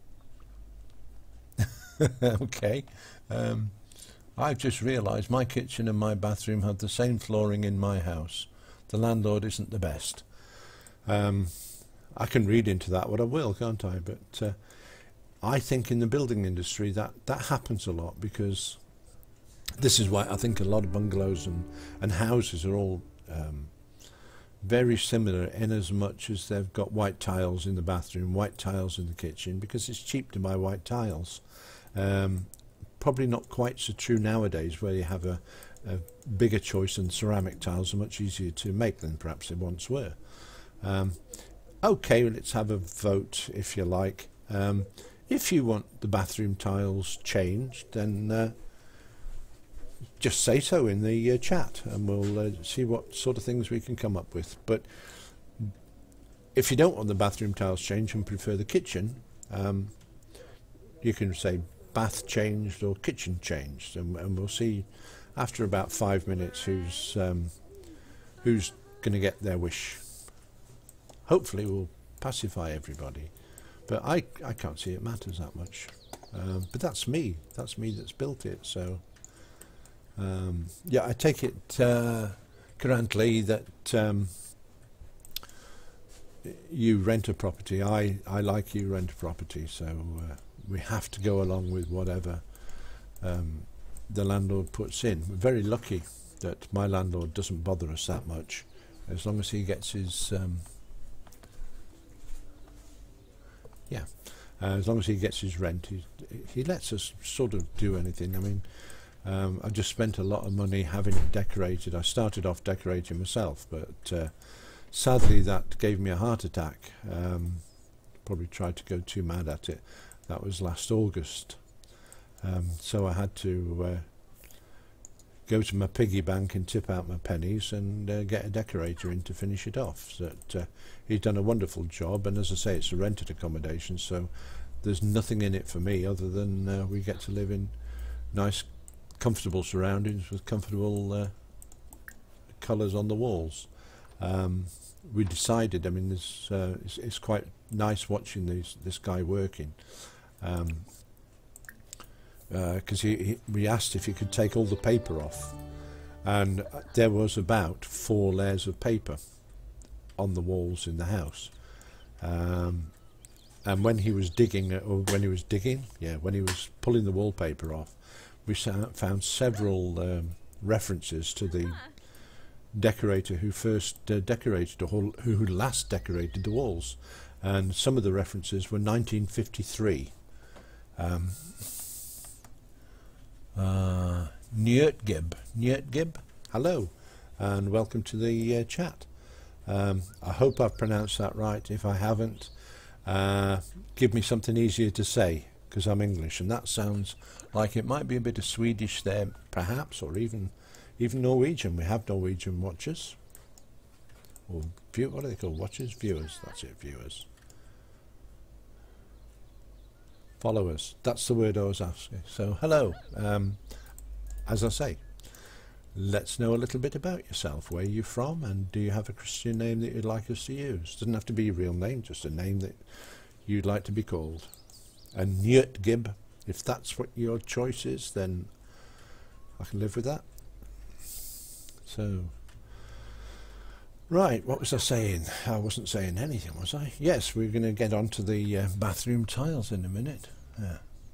my house. Okay. Um, I've just realised my kitchen and my bathroom have the same flooring in my house. The landlord isn't the best. Um, I can read into that what I will, can't I? But uh, I think in the building industry that, that happens a lot, because this is why I think a lot of bungalows and, and houses are all um, very similar, in as much as they've got white tiles in the bathroom, white tiles in the kitchen, because it's cheap to buy white tiles. Um, probably not quite so true nowadays, where you have a, a bigger choice, and ceramic tiles are much easier to make than perhaps they once were. Um, okay, let's have a vote, if you like. Um, if you want the bathroom tiles changed, then uh, just say so in the uh, chat, and we'll uh, see what sort of things we can come up with. But if you don't want the bathroom tiles changed and prefer the kitchen, um, you can say bath changed or kitchen changed, and, and we'll see after about five minutes who's um, who's going to get their wish. Hopefully we'll pacify everybody, but I, I can't see it matters that much. Um, but that's me. That's me that's built it, so... Um, yeah, I take it uh, currently that um, you rent a property. I, I like you rent a property, so uh, we have to go along with whatever um, the landlord puts in. We're very lucky that my landlord doesn't bother us that much. as long as he gets his um, yeah, uh, as long as he gets his rent, he, he lets us sort of do anything. I mean, um, I just spent a lot of money having it decorated. I started off decorating myself, but uh, sadly that gave me a heart attack. Um, probably tried to go too mad at it. That was last August. Um, so I had to uh, go to my piggy bank and tip out my pennies and uh, get a decorator in to finish it off. So that, uh, he's done a wonderful job, and as I say, it's a rented accommodation, so there's nothing in it for me other than uh, we get to live in nice, comfortable surroundings with comfortable uh, colours on the walls. Um, we decided, I mean, this, uh, it's, it's quite nice watching these, this guy working. Um, because uh, he, he, we asked if he could take all the paper off, and there was about four layers of paper on the walls in the house. Um, and when he was digging, or when he was digging, yeah, when he was pulling the wallpaper off, we found several um, references to the decorator who first uh, decorated, or who, who last decorated the walls, and some of the references were nineteen fifty-three. Um, Uh, Nurtgib, Nurtgib, hello, and welcome to the uh, chat. Um, I hope I've pronounced that right. If I haven't, uh, give me something easier to say, because I'm English, and that sounds like it might be a bit of Swedish there, perhaps, or even even Norwegian. We have Norwegian watchers, or view. What are they called? Watchers, viewers. That's it, viewers. Followers, that's the word I was asking. So hello, um, as I say, let's know a little bit about yourself. Where are you from, and do you have a Christian name that you'd like us to use? Doesn't have to be a real name, just a name that you'd like to be called. And Nurtgib, if that's what your choice is, then I can live with that. So, right, what was I saying? I wasn't saying anything, was I? Yes, we're going to get onto the uh, bathroom tiles in a minute. Yeah.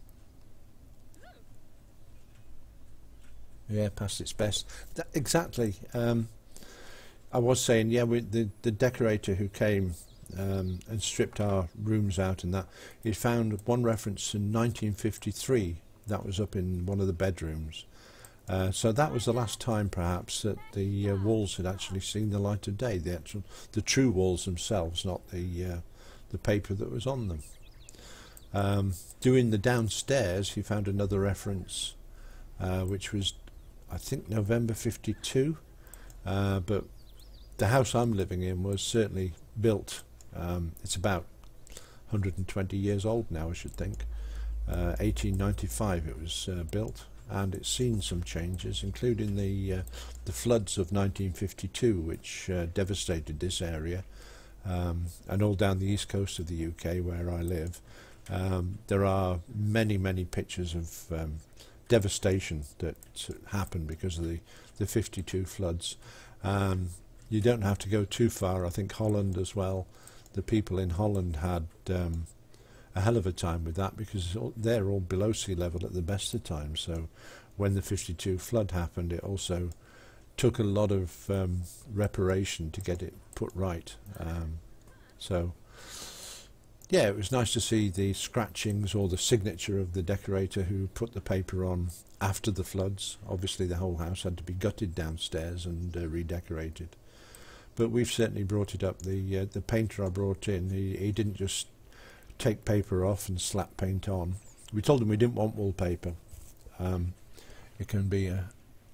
Yeah, past its best. That, exactly. Um, I was saying, yeah, we, the, the decorator who came um, and stripped our rooms out and that, he found one reference in nineteen fifty-three. That was up in one of the bedrooms. Uh, so that was the last time, perhaps, that the uh, walls had actually seen the light of day. The actual, the true walls themselves, not the uh, the paper that was on them. Um, doing the downstairs, he found another reference, uh, which was, I think, November fifty-two. Uh, but the house I'm living in was certainly built. Um, it's about one hundred twenty years old now, I should think. Uh, eighteen ninety-five it was uh, built. And it's seen some changes, including the uh, the floods of nineteen fifty-two, which uh, devastated this area, um, and all down the east coast of the U K where I live. Um, there are many, many pictures of um, devastation that happened because of the the fifty-two floods. Um, you don't have to go too far. I think Holland as well. The people in Holland had um, a hell of a time with that, because they're all below sea level at the best of times. So when the fifty-two flood happened, it also took a lot of um, reparation to get it put right. Um, so yeah, it was nice to see the scratchings or the signature of the decorator who put the paper on after the floods. Obviously the whole house had to be gutted downstairs and uh, redecorated, but we've certainly brought it up. The uh, the painter I brought in, he, he didn't just take paper off and slap paint on. We told him we didn't want wallpaper. Um, it can be a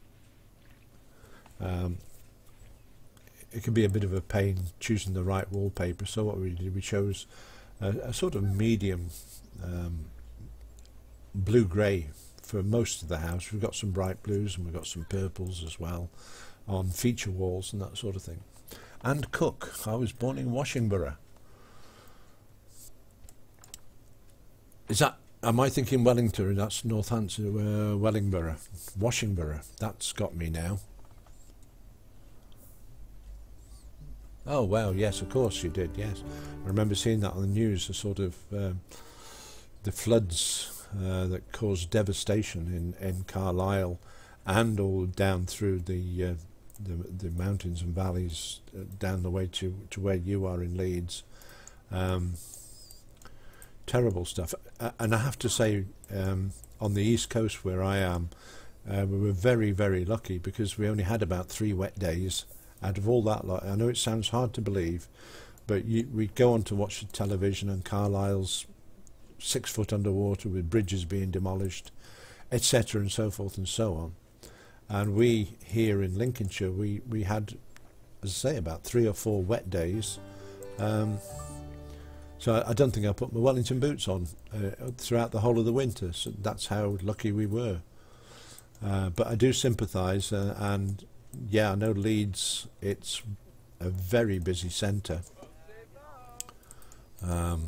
um, it can be a bit of a pain choosing the right wallpaper. So what we did, we chose a, a sort of medium um, blue-grey for most of the house. We've got some bright blues and we've got some purples as well on feature walls and that sort of thing. And Cook. I was born in Washington. Is that, am I thinking Wellington? That's Northampton, uh, Wellingborough, Washington. That's got me now. Oh, well, yes, of course you did, yes. I remember seeing that on the news, the sort of, um, the floods uh, that caused devastation in, in Carlisle and all down through the, uh, the, the mountains and valleys uh, down the way to, to where you are in Leeds. Um, terrible stuff. Uh, and I have to say, um, on the east coast where I am, uh, we were very, very lucky because we only had about three wet days out of all that lot. I know it sounds hard to believe, but you, we go on to watch the television and Carlisle's six foot underwater with bridges being demolished, et cetera, and so forth and so on. And we here in Lincolnshire, we, we had, as I say, about three or four wet days. Um, so I, I don't think I put my Wellington boots on uh, throughout the whole of the winter. So that's how lucky we were. Uh, but I do sympathise, uh, and yeah, I know Leeds, it's a very busy centre. Um,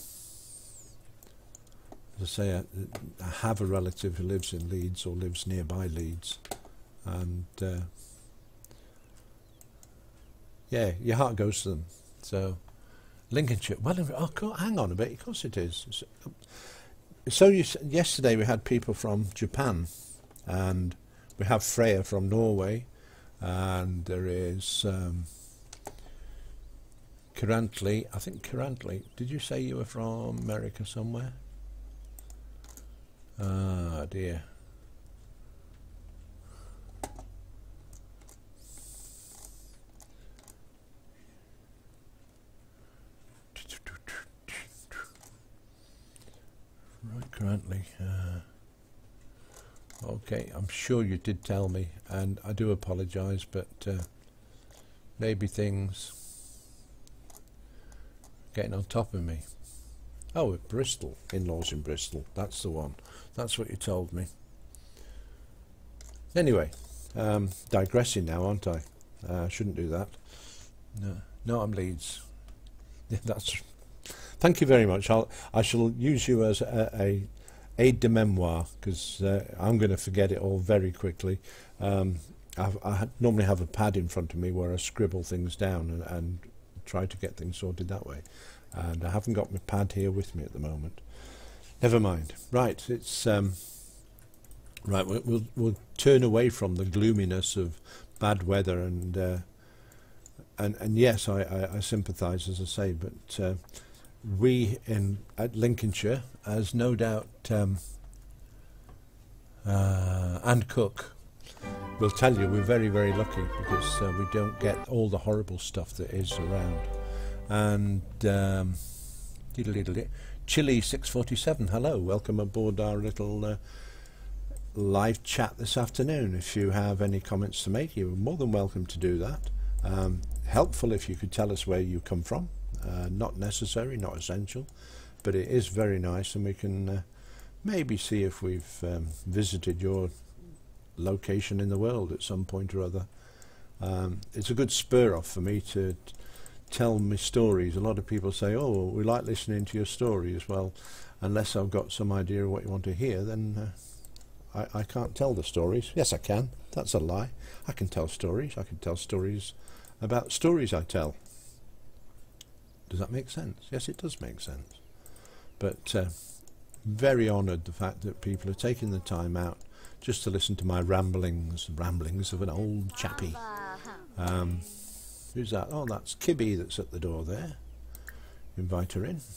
as I say, I, I have a relative who lives in Leeds or lives nearby Leeds, and uh, yeah, your heart goes to them. So Lincolnshire, well, oh, hang on a bit, of course it is. So, so you, yesterday we had people from Japan, and we have Freya from Norway, and there is um, Currently, I think currently, did you say you were from America somewhere? Ah, dear. Right, currently. Uh, okay, I'm sure you did tell me, and I do apologise, but uh, maybe things getting on top of me. Oh, at Bristol, in-laws in Bristol, that's the one. That's what you told me. Anyway, um, digressing now, aren't I? I uh, shouldn't do that. No, no, I'm Leeds. Yeah, that's. Thank you very much. I'll, I shall use you as a, a aide de memoire, because uh, I'm going to forget it all very quickly. Um, I've, I ha normally have a pad in front of me where I scribble things down and, and try to get things sorted that way, and I haven't got my pad here with me at the moment. Never mind. Right, it's um, right. We'll, we'll we'll turn away from the gloominess of bad weather, and uh, and and yes, I, I, I sympathise, as I say, but uh, we in at Lincolnshire, as no doubt um, uh, and Cook will tell you, we're very, very lucky because uh, we don't get all the horrible stuff that is around. And um, Chile six forty-seven, hello, welcome aboard our little uh, live chat this afternoon. If you have any comments to make, you're more than welcome to do that. Um, helpful if you could tell us where you come from. Uh, not necessary, not essential, but it is very nice, and we can uh, maybe see if we've um, visited your location in the world at some point or other. Um, it's a good spur off for me to t tell me stories. A lot of people say, oh, we like listening to your stories. Well, unless I've got some idea of what you want to hear, then uh, I, I can't tell the stories. Yes, I can. That's a lie. I can tell stories. I can tell stories about stories I tell. Does that make sense? Yes, it does make sense. But uh, very honoured the fact that people are taking the time out just to listen to my ramblings, ramblings of an old chappie. Um, who's that? Oh, that's Kibby that's at the door there. Invite her in.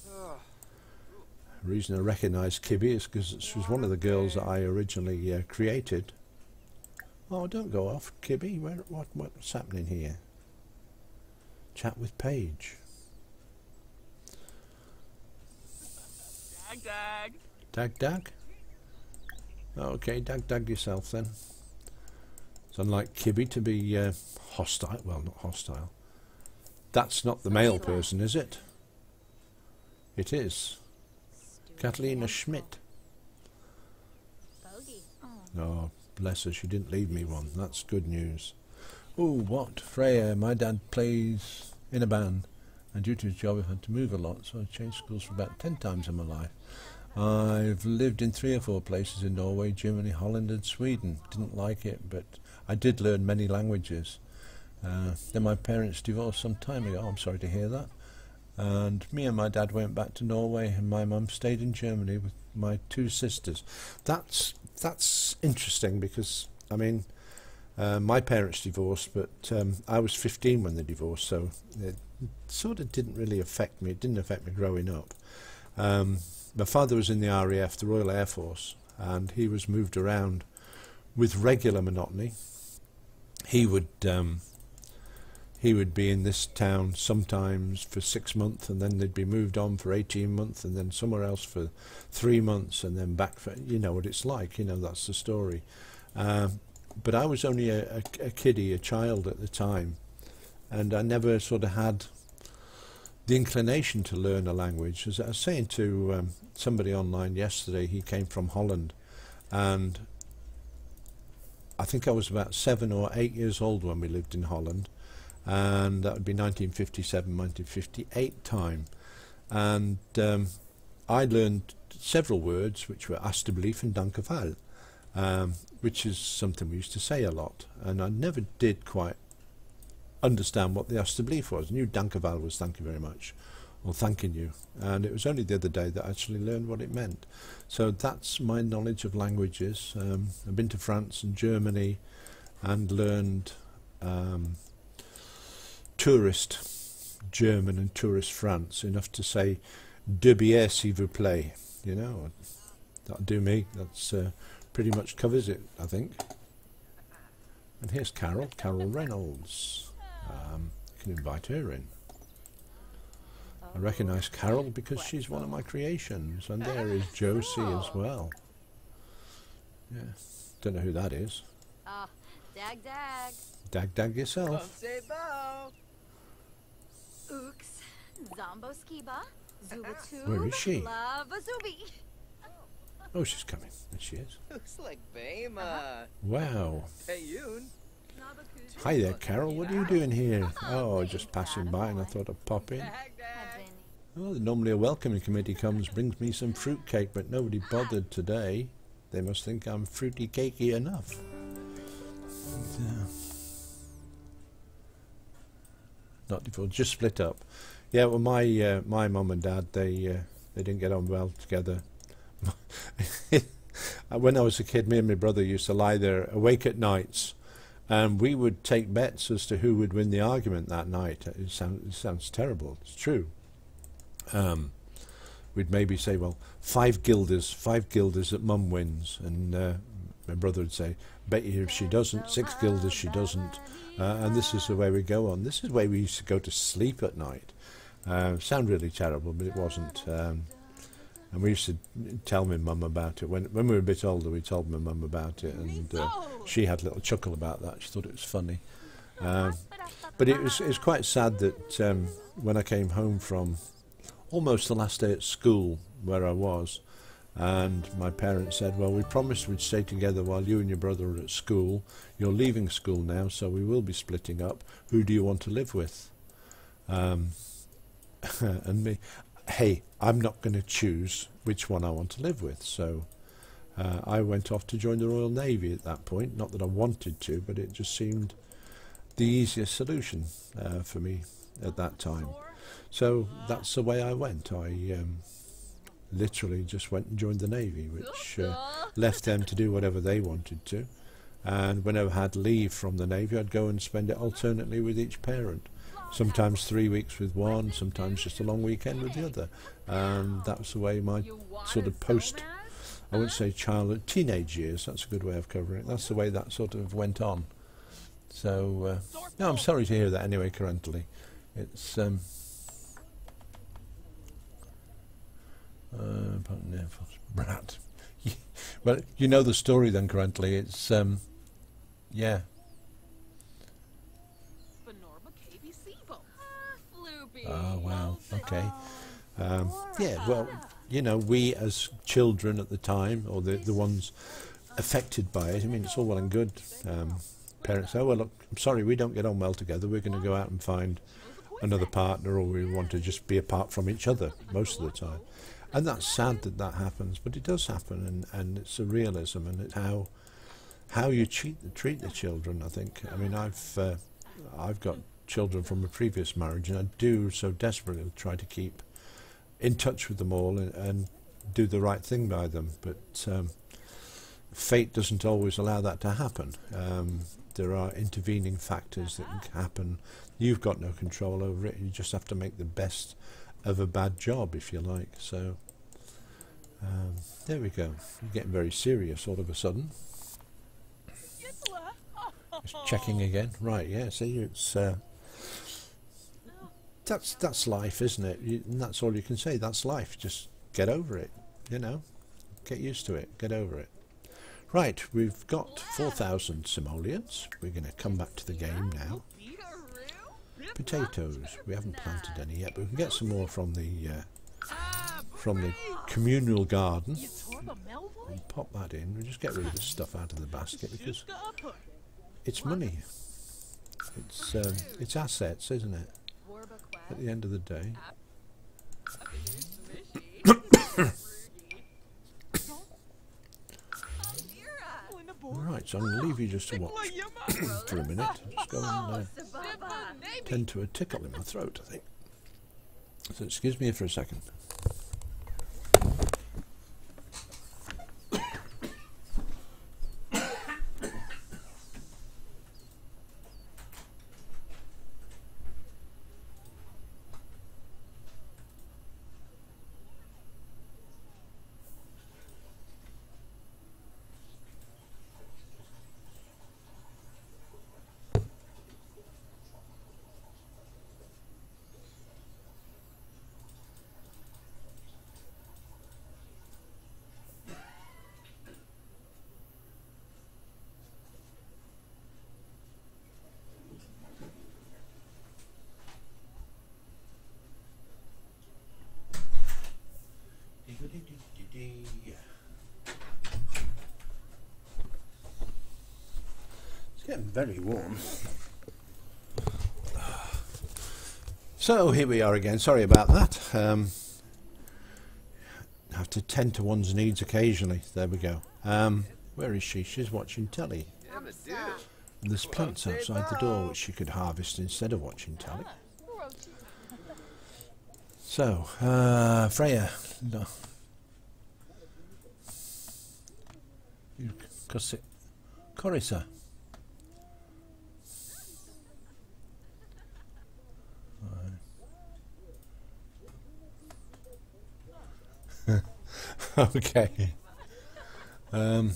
The reason I recognise Kibby is because she was one of the girls that I originally uh, created. Oh, don't go off, Kibby. Where, what, what's happening here? Chat with Paige. Dag, dag. Dag, dag. Okay, dag, dag yourself then. It's unlike Kibby to be uh, hostile. Well, not hostile. That's not the male person, is it? It is. Catalina Schmidt. Oh, bless her, she didn't leave me one. That's good news. Oh, what? Freya, my dad plays in a band, and due to his job I've had to move a lot, so I've changed schools for about ten times in my life. I've lived in three or four places in Norway, Germany, Holland and Sweden. Didn't like it, but I did learn many languages. Uh, then my parents divorced some time ago. Oh, I'm sorry to hear that. And me and my dad went back to Norway, and my mum stayed in Germany with my two sisters. That's that's interesting because, I mean, Uh, my parents divorced, but um, I was fifteen when they divorced, so it sort of didn't really affect me. It didn't affect me growing up. Um, my father was in the R A F, the Royal Air Force, and he was moved around with regular monotony. He would um, he would be in this town sometimes for six months, and then they'd be moved on for eighteen months, and then somewhere else for three months, and then back for, you know what it's like, you know, that's the story. Um, but I was only a, a, a kiddie, a child at the time, and I never sort of had the inclination to learn a language. As I was saying to um, somebody online yesterday, he came from Holland, and I think I was about seven or eight years old when we lived in Holland, and that would be nineteen fifty-seven, nineteen fifty-eight time. And um, I learned several words which were alsjeblieft and dank u wel, um, which is something we used to say a lot, and I never did quite understand what the alsjeblieft was. I knew dank u wel was thank you very much, or thanking you, and it was only the other day that I actually learned what it meant. So that's my knowledge of languages. Um, I've been to France and Germany and learned um, tourist German and tourist France, enough to say deux bières s'il vous plaît, you know. That'll do me. That's uh, pretty much covers it, I think. And here's Carol, Carol Reynolds. Um, you can invite her in. I recognise Carol because she's one of my creations, and there is Josie as well. Yeah, don't know who that is. Ah, dag dag. Dag dag yourself. Ooks, Zombo Skiba, Zuba Where is she? Lava Zubi. Oh, she's coming. There she is. Looks like Bema. Wow. Hey, you. Hi there, Carol. What are you doing here? Oh, just passing by, and I thought I'd pop in. Oh, normally a welcoming committee comes, brings me some fruit cake, but nobody bothered today. They must think I'm fruity cakey enough. Yeah. Not before, just split up. Yeah, well, my uh, my mum and dad, they uh, they didn't get on well together. When I was a kid, me and my brother used to lie there awake at nights, and we would take bets as to who would win the argument that night. It sounds, it sounds terrible. It's true. Um, we'd maybe say, well, five guilders, five guilders that mum wins, and uh, my brother would say, bet you if she doesn't, six guilders she doesn't, uh, and this is the way we go on. This is the way we used to go to sleep at night. Uh, sound really terrible, but it wasn't. Um, and we used to tell my mum about it. When when we were a bit older, we told my mum about it, and uh, she had a little chuckle about that. She thought it was funny. Um, but it was, it was quite sad that um, when I came home from almost the last day at school where I was, and my parents said, well, we promised we'd stay together while you and your brother are at school. You're leaving school now, so we will be splitting up. Who do you want to live with? Um, and me, hey, I'm not going to choose which one I want to live with. So uh, I went off to join the Royal Navy at that point. Not that I wanted to, but it just seemed the easiest solution uh, for me at that time. So that's the way I went. I um, literally just went and joined the Navy, which uh, left them to do whatever they wanted to. And whenever I had leave from the Navy, I'd go and spend it alternately with each parent. Sometimes three weeks with one, sometimes just a long weekend with the other. And that was the way my sort of post, I wouldn't say childhood, teenage years, that's a good way of covering it. That's the way that sort of went on. So, uh, no, I'm sorry to hear that anyway, Currently. It's, um, uh, brat. Well, you know the story then, Currently. It's, um, yeah. Oh, wow, okay. Um, yeah, well, you know, we as children at the time, or the, the ones affected by it, I mean, it's all well and good. Um, parents say, oh, well, look, I'm sorry, we don't get on well together. We're going to go out and find another partner, or we want to just be apart from each other most of the time. And that's sad that that happens, but it does happen, and, and it's a realism, and it's how how you treat the, treat the children, I think. I mean, I've uh, I've got children from a previous marriage, and I do so desperately try to keep in touch with them all and, and do the right thing by them. But um, fate doesn't always allow that to happen. Um, there are intervening factors that can happen. You've got no control over it. You just have to make the best of a bad job, if you like. So um, there we go. You're getting very serious all of a sudden. Just checking again. Right, yeah, see, it's uh, that's that's life, isn't it? You, and that's all you can say. That's life. Just get over it, you know. Get used to it. Get over it. Right, we've got four thousand simoleons. We're going to come back to the game now. Potatoes. We haven't planted any yet, but we can get some more from the uh, from the communal garden. We'll pop that in. We'll just get rid of the stuff out of the basket because it's money. It's um, it's assets, isn't it? At the end of the day. Right, so I'm going to leave you just to watch for a minute. Just go and uh, tend to a tickle in my throat, I think. So excuse me for a second. It's getting very warm. So here we are again. Sorry about that. Um, have to tend to one's needs occasionally. There we go. Um, where is she? She's watching telly. And there's plants outside the door which she could harvest instead of watching telly. So, uh, Freya. No. Corissa. Okay. Um,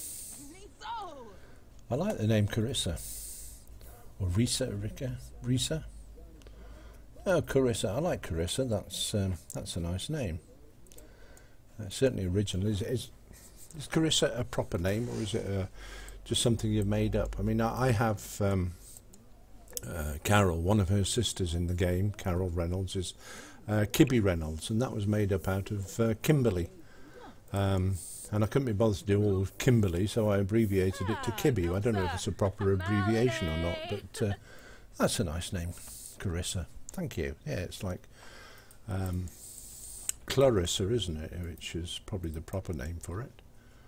I like the name Carissa. Or Risa, Rika, Risa. Oh, Carissa. I like Carissa. That's um, that's a nice name. Uh, certainly original. Is, is is Carissa a proper name, or is it uh, just something you've made up? I mean, I, I have um, uh, Carol, one of her sisters in the game. Carol Reynolds is uh, Kibby Reynolds, and that was made up out of uh, Kimberly. Um, and I couldn't be bothered to do all of Kimberly, so I abbreviated it to Kibby. I don't know if it's a proper abbreviation or not, but uh, that's a nice name, Carissa. Thank you. Yeah, it's like um, Clarissa, isn't it? Which is probably the proper name for it.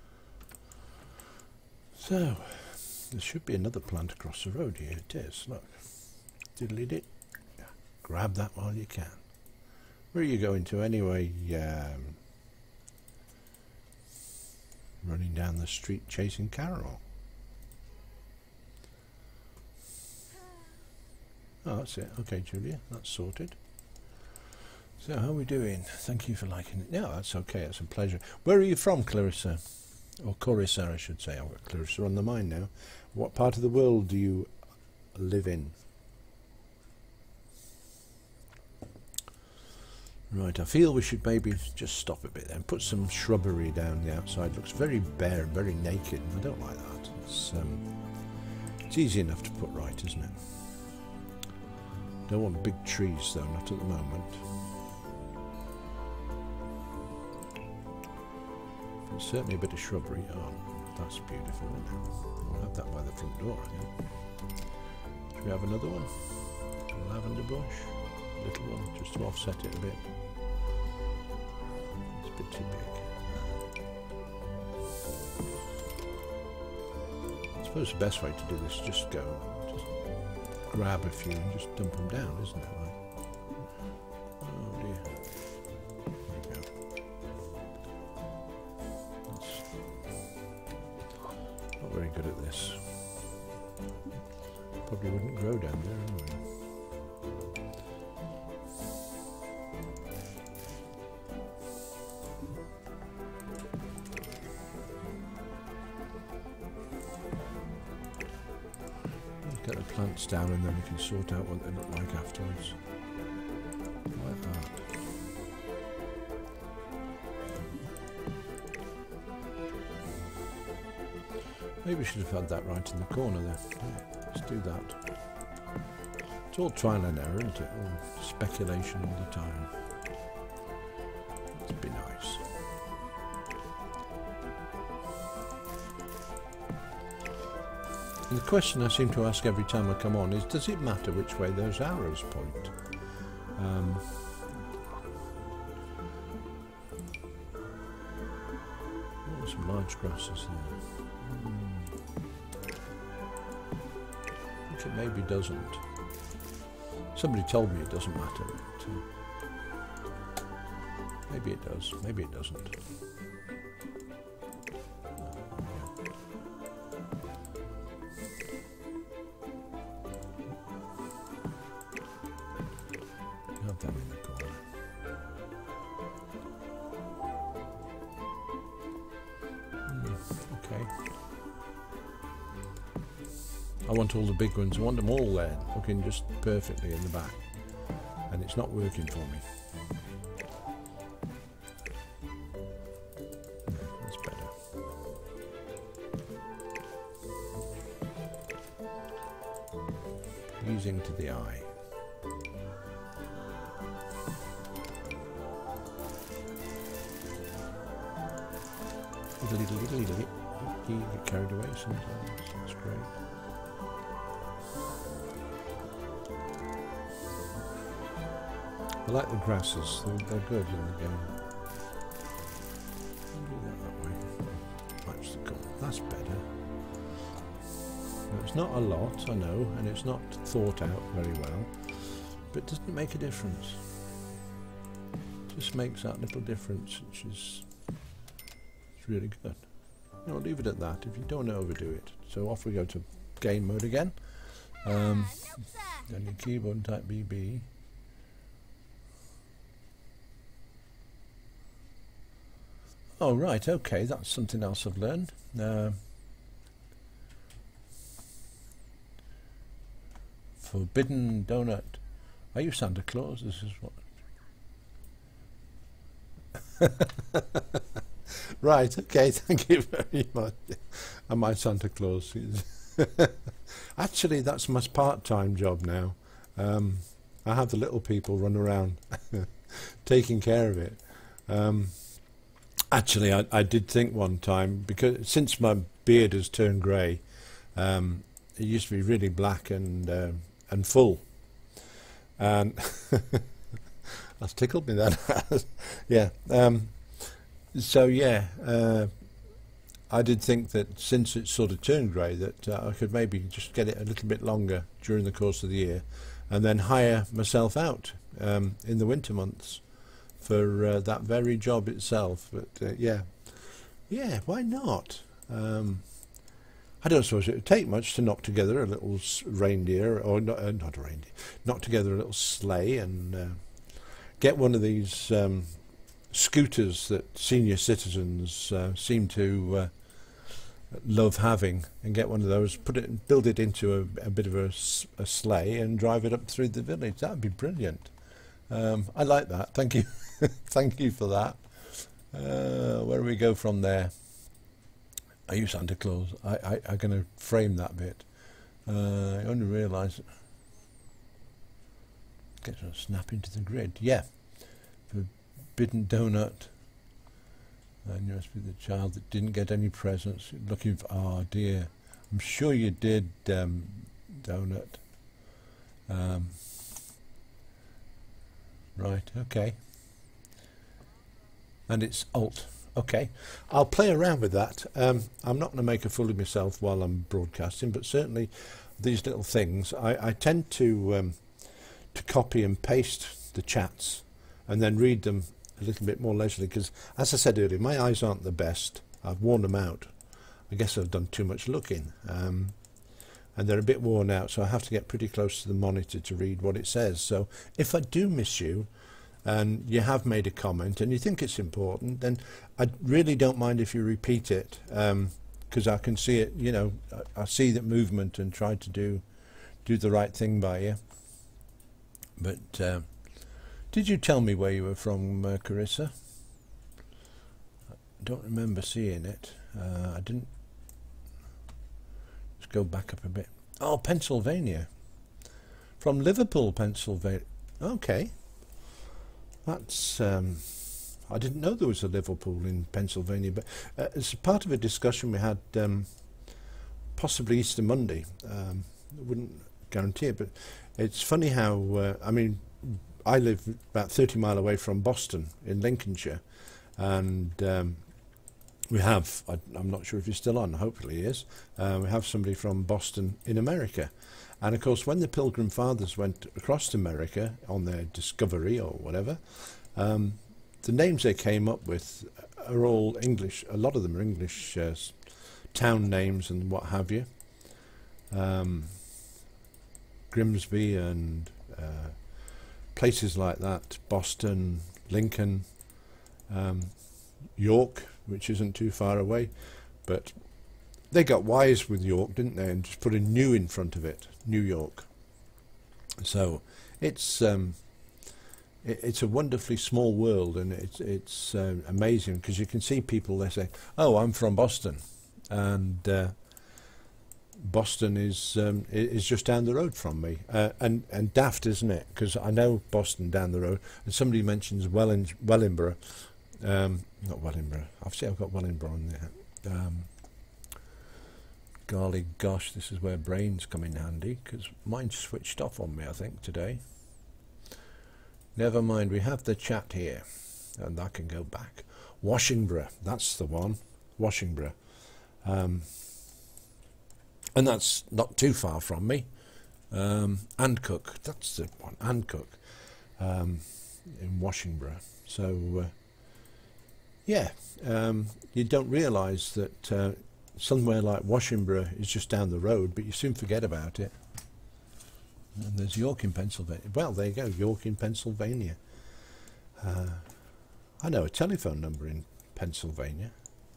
So, there should be another plant across the road here. It is. Look. Diddly-dit. Yeah. Grab that while you can. Where are you going to anyway? Um, running down the street chasing Carol. Oh, that's it. Okay, Julia, that's sorted. So, how are we doing? Thank you for liking it. No, that's okay. It's a pleasure. Where are you from, Clarissa? Or Corissa, I should say. I've got Clarissa on the mind now. What part of the world do you live in? Right, I feel we should maybe just stop a bit there and put some shrubbery down the outside. It looks very bare, very naked. I don't like that. It's, um, it's easy enough to put right, isn't it? Don't want big trees, though, not at the moment. But certainly a bit of shrubbery. Oh, that's beautiful, isn't it? We'll have that by the front door, I think. Should we have another one? A lavender bush? A little one, just to offset it a bit. It's a bit too big. I suppose the best way to do this is just go, just grab a few and just dump them down, isn't it? Like, oh dear. There we go. That's good at this. Probably wouldn't grow down there anyway. Get the plants down and then we can sort out what they look like afterwards. Like that. Maybe we should have had that right in the corner there. Yeah, let's do that. It's all trial and error, isn't it? All speculation all the time. It'd be nice. And the question I seem to ask every time I come on is, does it matter which way those arrows point? Um, oh, some large grasses there. Mm. I think it maybe doesn't. Somebody told me it doesn't matter. But, uh, maybe it does, maybe it doesn't. Have that in the corner. Mm, okay. I want all the big ones. I want them all there, looking just perfectly in the back. And it's not working for me. No, that's better. Pleasing to the eye. Little, little, little, you get carried away sometimes. That's great. I like the grasses. They're, they're good in the game. I'll do that that way. Match the colour. That's better. Well, it's not a lot, I know, and it's not thought out very well, but it doesn't make a difference. It just makes that little difference, which is really good. I'll leave it at that if you don't overdo it. So off we go to game mode again. Um, then your keyboard type B B. Oh right, okay, that's something else I've learned. Uh, Forbidden donut. Are you Santa Claus? This is what. Right, okay, thank you very much. Am I Santa Claus? Actually, that's my part-time job now. Um, I have the little people run around taking care of it. Um, actually, I, I did think one time, because since my beard has turned grey, um, it used to be really black and uh, and full. And that's tickled me, that. Yeah. Um, So yeah, uh, I did think that since it's sort of turned grey, that uh, I could maybe just get it a little bit longer during the course of the year, and then hire myself out um, in the winter months for uh, that very job itself. But uh, yeah, yeah, why not? Um, I don't suppose it would take much to knock together a little s reindeer, or not, uh, not a reindeer, knock together a little sleigh and uh, get one of these Um, scooters that senior citizens uh, seem to uh, love having, and get one of those, put it, build it into a, a bit of a, s a sleigh, and drive it up through the village. That would be brilliant. Um, I like that. Thank you, thank you for that. Uh, where do we go from there? Are you Santa Claus? I, I, I'm going to frame that bit. Uh, I only realised. Get a snap into the grid. Yeah. Forbidden donut. And you must be the child that didn't get any presents. Looking for, oh dear, I'm sure you did, um, donut. Um, right, okay. And it's alt. Okay, I'll play around with that. Um, I'm not going to make a fool of myself while I'm broadcasting, but certainly these little things, I, I tend to um, to copy and paste the chats and then read them a little bit more leisurely, because as I said earlier, my eyes aren't the best. I've worn them out. I guess I've done too much looking. Um, and they're a bit worn out, so I have to get pretty close to the monitor to read what it says. So if I do miss you, and you have made a comment and you think it's important, then I really don't mind if you repeat it, because um, I can see it, you know, I, I see that movement and try to do do the right thing by you. But uh, did you tell me where you were from, uh, Carissa? I don't remember seeing it. Uh, I didn't. Let's go back up a bit. Oh, Pennsylvania. From Liverpool, Pennsylvania. Okay. That's, um, I didn't know there was a Liverpool in Pennsylvania, but uh, as part of a discussion we had, um, possibly Easter Monday, um, I wouldn't guarantee it, but it's funny how, uh, I mean, I live about thirty mile away from Boston in Lincolnshire, and um, we have, I, I'm not sure if he's still on, hopefully he is, uh, we have somebody from Boston in America. And of course, when the Pilgrim Fathers went across to America on their discovery or whatever, um, the names they came up with are all English. A lot of them are English uh, town names and what have you. Um, Grimsby and uh, places like that. Boston, Lincoln, um, York, which isn't too far away, but they got wise with York, didn't they, and just put a new in front of it, New York. So it's um, it, it's a wonderfully small world, and it's it's uh, amazing because you can see people. They say, "Oh, I'm from Boston," and uh, Boston is um, is just down the road from me, uh, and and daft, isn't it? Because I know Boston down the road, and somebody mentions Welling Wellingborough, um, not Wellingborough. I've seen I've got Wellingborough on there. Um, Golly gosh, this is where brains come in handy, because mine's switched off on me, I think, today. Never mind, we have the chat here, and I can go back. Washingborough, that's the one, Washingborough. Um, and that's not too far from me. Um, Ancook, that's the one, Ancook, um, in Washingborough. So, uh, yeah, um, you don't realise that uh, somewhere like Washingborough is just down the road, but you soon forget about it. And there's York in Pennsylvania. Well, there you go, York in Pennsylvania. Uh, I know a telephone number in Pennsylvania.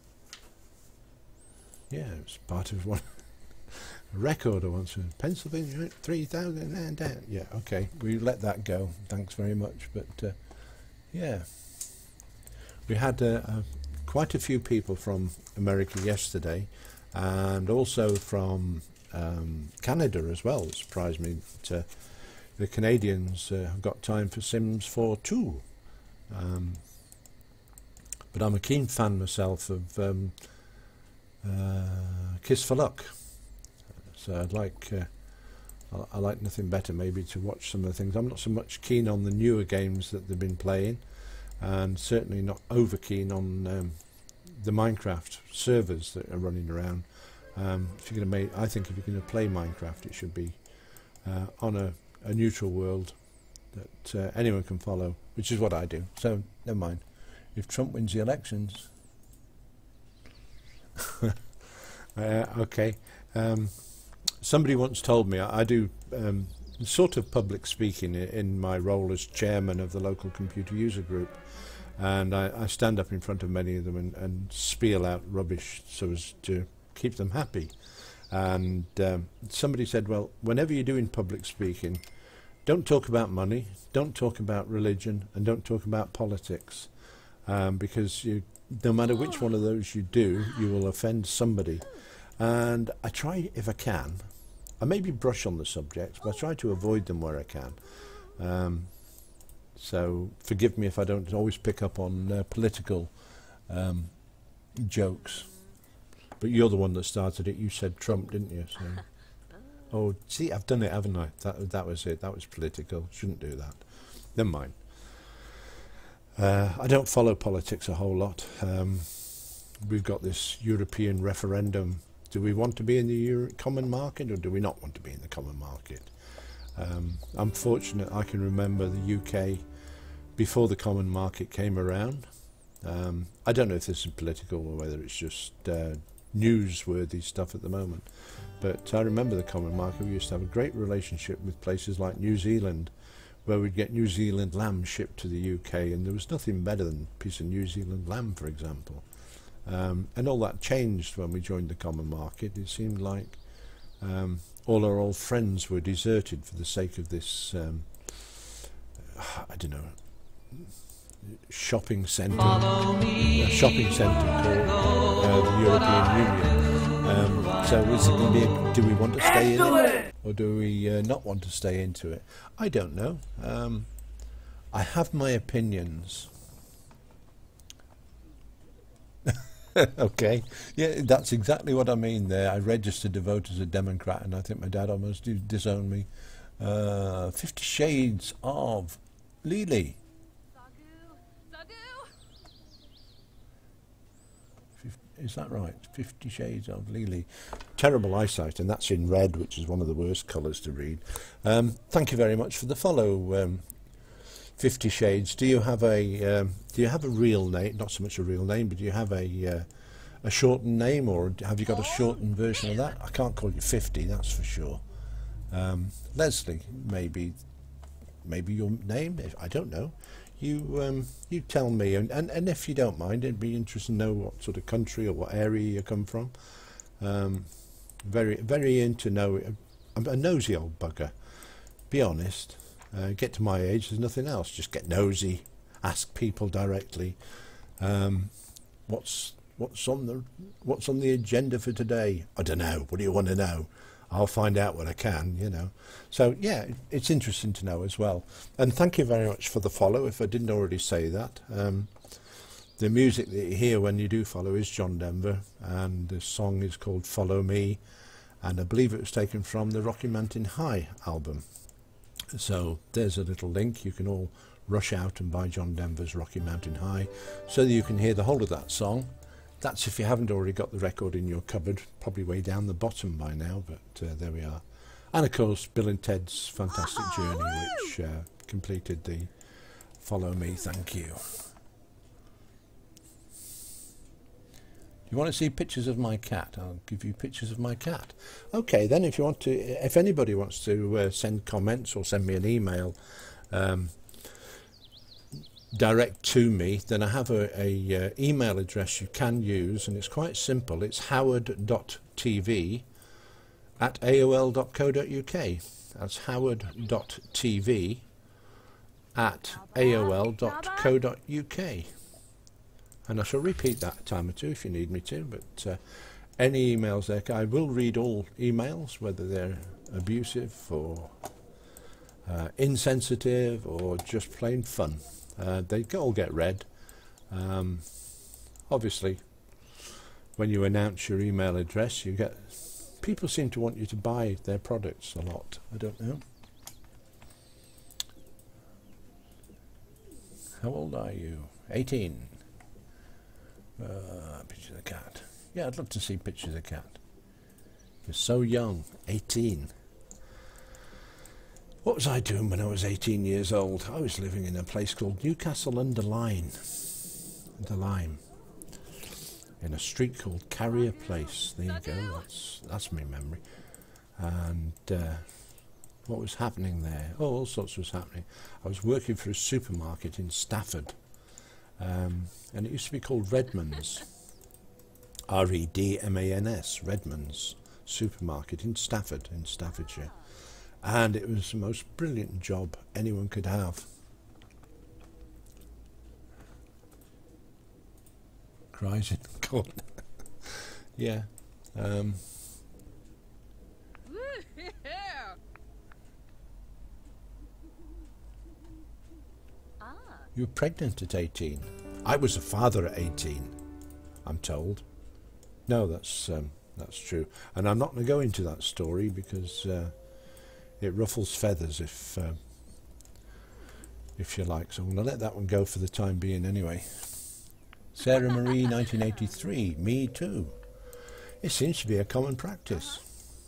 Yeah, it was part of one a record I once heard. Pennsylvania, three thousand and down. Yeah, okay, we let that go. Thanks very much. But uh, yeah, we had uh, uh, quite a few people from America yesterday, and also from um, Canada as well. It surprised me that uh, the Canadians uh, have got time for Sims four too. Um, but I'm a keen fan myself of um, uh, Kiss for Luck, so I'd like uh, I, I like nothing better maybe to watch some of the things. I'm not so much keen on the newer games that they've been playing, and certainly not over keen on um, the Minecraft servers that are running around. Um, if you're going to make, I think if you're going to play Minecraft, it should be uh, on a, a neutral world that uh, anyone can follow, which is what I do. So never mind. If Trump wins the elections, uh, okay. Um, somebody once told me I, I do um, sort of public speaking in, in my role as chairman of the local computer user group. And I, I stand up in front of many of them and, and spiel out rubbish so as to keep them happy. And um, somebody said, well, whenever you're doing public speaking, don't talk about money, don't talk about religion, and don't talk about politics, um, because you, no matter which one of those you do, you will offend somebody. And I try, if I can, I maybe brush on the subjects, but I try to avoid them where I can. Um, So forgive me if I don't always pick up on uh, political um, jokes. But you're the one that started it. You said Trump, didn't you? So. Oh, see, I've done it, haven't I? That that was it. That was political. Shouldn't do that. Never mind. Uh, I don't follow politics a whole lot. Um, we've got this European referendum. Do we want to be in the Euro common market, or do we not want to be in the common market? Um, I'm fortunate I can remember the U K before the common market came around. Um, I don't know if this is political or whether it's just uh, newsworthy stuff at the moment. But I remember the Common Market. We used to have a great relationship with places like New Zealand, where we'd get New Zealand lamb shipped to the U K, and there was nothing better than a piece of New Zealand lamb, for example. Um, and all that changed when we joined the Common Market. It seemed like um, all our old friends were deserted for the sake of this, um, I don't know, shopping centre, a shopping centre called uh, the European Union. Um, so is it going to be a, do we want to stay in it, or do we uh, not want to stay into it? I don't know. Um, I have my opinions. Okay, yeah, that's exactly what I mean there. I registered to vote as a Democrat, and I think my dad almost disowned me. Uh, Fifty Shades of Lily. Is that right? Fifty Shades of Lily. Terrible eyesight, and that's in red, which is one of the worst colours to read. Um, thank you very much for the follow, um, Fifty Shades. Do you have a um, do you have a real name? Not so much a real name, but do you have a uh, a shortened name, or have you got a shortened version of that? I can't call you Fifty, that's for sure. Um, Leslie, maybe maybe your name. If, I don't know. You um, you tell me, and, and and if you don't mind, it'd be interesting to know what sort of country or what area you come from. Um, very very into know. I'm a nosy old bugger. Be honest. Uh, get to my age, there's nothing else. Just get nosy, ask people directly. Um, what's what's on the what's on the agenda for today? I don't know. What do you want to know? I'll find out what I can, you know. So yeah, it's interesting to know as well. And thank you very much for the follow. If I didn't already say that, um, the music that you hear when you do follow is John Denver, and the song is called "Follow Me," and I believe it was taken from the Rocky Mountain High album. So there's a little link. You can all rush out and buy John Denver's Rocky Mountain High so that you can hear the whole of that song. That's if you haven't already got the record in your cupboard, probably way down the bottom by now, but uh, there we are. And of course Bill and Ted's Fantastic Journey, which uh, completed the Follow Me. Thank you. You want to see pictures of my cat? I'll give you pictures of my cat. Okay, then if you want to, if anybody wants to uh, send comments or send me an email um, direct to me, then I have a, a uh, email address you can use, and it's quite simple. It's howard dot t v at a o l dot co dot u k. That's howard dot t v at a o l dot co dot u k. And I shall repeat that a time or two if you need me to, but uh, any emails there, I will read all emails, whether they're abusive or uh, insensitive or just plain fun. Uh, they all get read. Um, obviously, when you announce your email address, you get people seem to want you to buy their products a lot. I don't know. How old are you? eighteen. Uh, picture of the cat. Yeah, I'd love to see pictures of the cat. You're so young. eighteen. What was I doing when I was eighteen years old? I was living in a place called Newcastle under Lyme. Under Lyme. In a street called Carrier Place. There you go. That's that's my memory. And uh, what was happening there? Oh, all sorts was happening. I was working for a supermarket in Stafford. Um, and it used to be called Redmond's, R E D M A N S, Redmond's supermarket in Stafford, in Staffordshire, and it was the most brilliant job anyone could have. Cries in the corner. Yeah. Um, You were pregnant at eighteen. I was a father at eighteen, I'm told. No, that's um, that's true. And I'm not going to go into that story because uh, it ruffles feathers, if uh, if you like. So I'm going to let that one go for the time being anyway. Sarah Marie, nineteen eighty-three. Me too. It seems to be a common practice.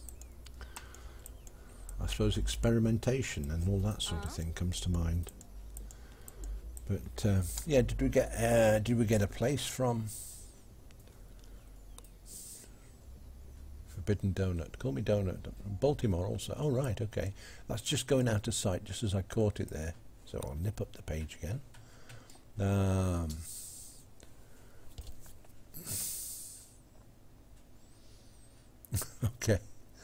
I suppose experimentation and all that sort of thing comes to mind. But uh, yeah, did we get uh, did we get a place from Forbidden Donut. Call me Donut. Baltimore also. Oh, right, okay. That's just going out of sight just as I caught it there. So I'll nip up the page again. Um, okay.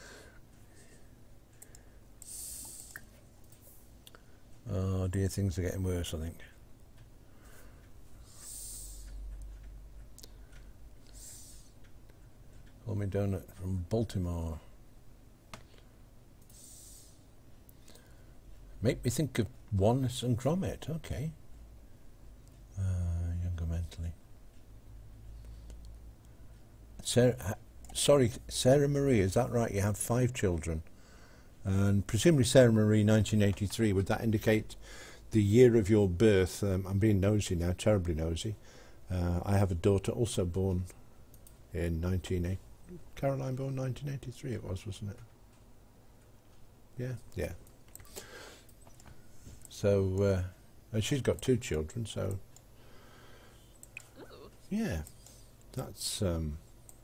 Oh dear, things are getting worse, I think. Call me Donut from Baltimore. Make me think of Wallace and Gromit. Okay. Uh, younger mentally. Sarah, uh, sorry, Sarah Marie, is that right? You have five children. And presumably Sarah Marie, nineteen eighty-three, would that indicate the year of your birth? Um, I'm being nosy now, terribly nosy. Uh, I have a daughter also born in nineteen eighty. Caroline born nineteen eighty-three it was, wasn't it? Yeah, yeah. So, uh, and she's got two children, so yeah, that's um,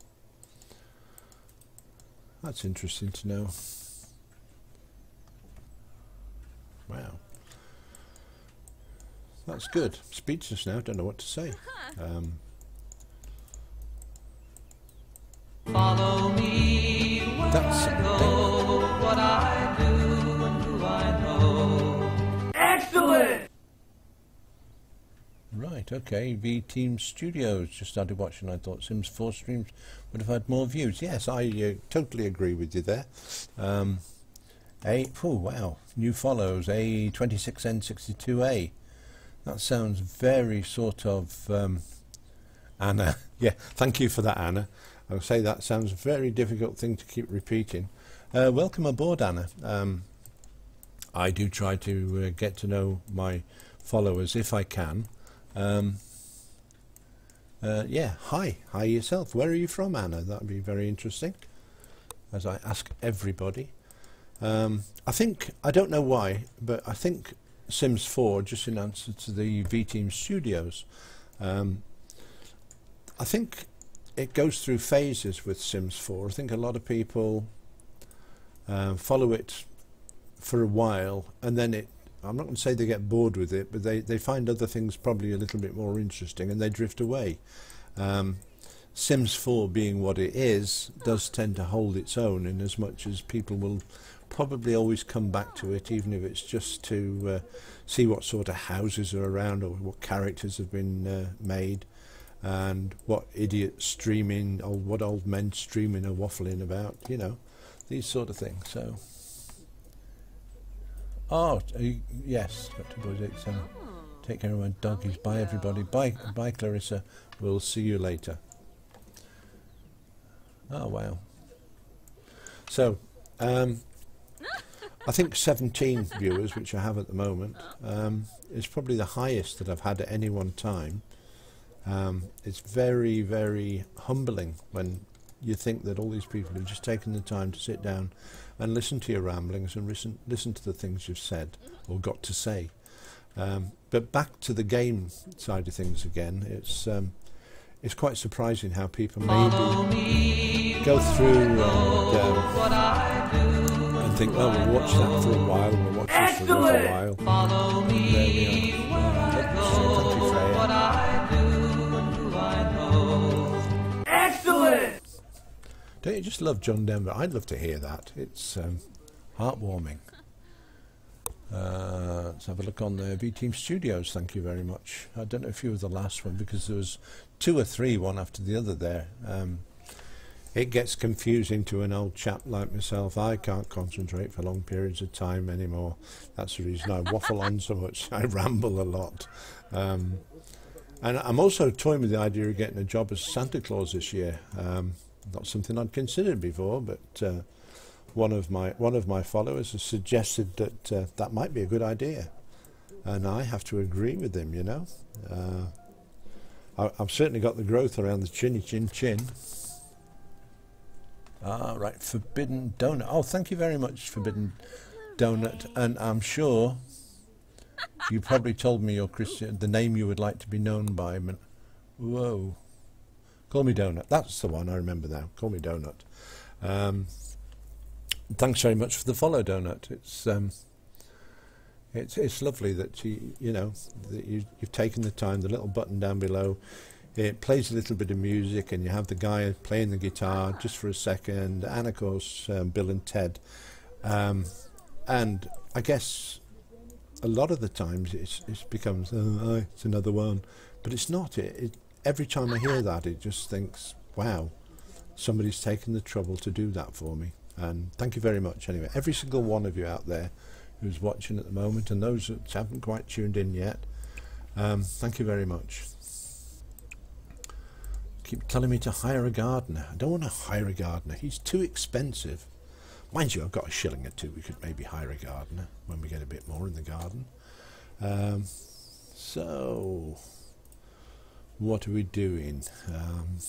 that's interesting to know. Wow, that's good. Speechless now. Don't know what to say. Um, Follow me where That's I go, what I do and who I know. Excellent! Right, okay. V Team Studios just started watching. I thought Sims four streams would have had more views. Yes, I uh, totally agree with you there. Um, a oh wow, new follows A twenty-six N sixty-two A. That sounds very sort of um, Anna. Yeah, thank you for that, Anna. I'll say that sounds a very difficult thing to keep repeating. Uh, welcome aboard, Anna. Um, I do try to uh, get to know my followers if I can. Um, uh, yeah, hi. Hi yourself. Where are you from, Anna? That would be very interesting, as I ask everybody. Um, I think, I don't know why, but I think Sims four, just in answer to the V Team Studios, um, I think it goes through phases with Sims four. I think a lot of people uh, follow it for a while, and then it, I'm not going to say they get bored with it, but they, they find other things probably a little bit more interesting and they drift away. Um, Sims four, being what it is, does tend to hold its own in as much as people will probably always come back to it, even if it's just to uh, see what sort of houses are around or what characters have been uh, made, and what idiots streaming or what old men streaming are waffling about, you know, these sort of things. So, oh uh, yes, Doctor Boyd, so take care of my doggies. Bye everybody. Bye, bye Clarissa. We'll see you later. Oh wow. So, um, I think seventeen viewers, which I have at the moment, um, is probably the highest that I've had at any one time. Um, it's very, very humbling when you think that all these people have just taken the time to sit down and listen to your ramblings and listen, listen to the things you've said or got to say. Um, but back to the game side of things again, it's um, it's quite surprising how people maybe go through and, um, and think, oh, we'll watch that for a while, we'll watch this for a little while. Follow me There we are. where I Uh, go, thank you, Freya. what I do and who I know. Excellent! Don't you just love John Denver? I'd love to hear that. It's um, heartwarming. Uh, let's have a look on the V Team Studios. Thank you very much. I don't know if you were the last one because there was two or three, one after the other there. Um, it gets confusing to an old chap like myself. I can't concentrate for long periods of time anymore. That's the reason I waffle on so much. I ramble a lot. Um, and I'm also toying with the idea of getting a job as Santa Claus this year. Um, not something I'd considered before, but uh, one of my one of my followers has suggested that uh, that might be a good idea, and I have to agree with him. You know, uh, I, I've certainly got the growth around the chinny chin chin. Ah, right, Forbidden Donut. Oh, thank you very much, Forbidden Donut, and I'm sure you probably told me your Christian the name you would like to be known by. Whoa. Call me Donut. That's the one, I remember now. Call me Donut. Um, thanks very much for the follow, Donut. It's um, it's it's lovely that you you know that you you've taken the time. The little button down below, it plays a little bit of music, and you have the guy playing the guitar just for a second, and of course um, Bill and Ted. Um, and I guess a lot of the times it's it becomes oh, it's another one, but it's not. It, it every time I hear that, it just thinks, wow, somebody's taken the trouble to do that for me. And thank you very much anyway, every single one of you out there who's watching at the moment, and those that haven't quite tuned in yet, um, thank you very much. Keep telling me to hire a gardener. I don't want to hire a gardener, he's too expensive. Mind you, I've got a shilling or two, we could maybe hire a gardener when we get a bit more in the garden. Um, so what are we doing? um,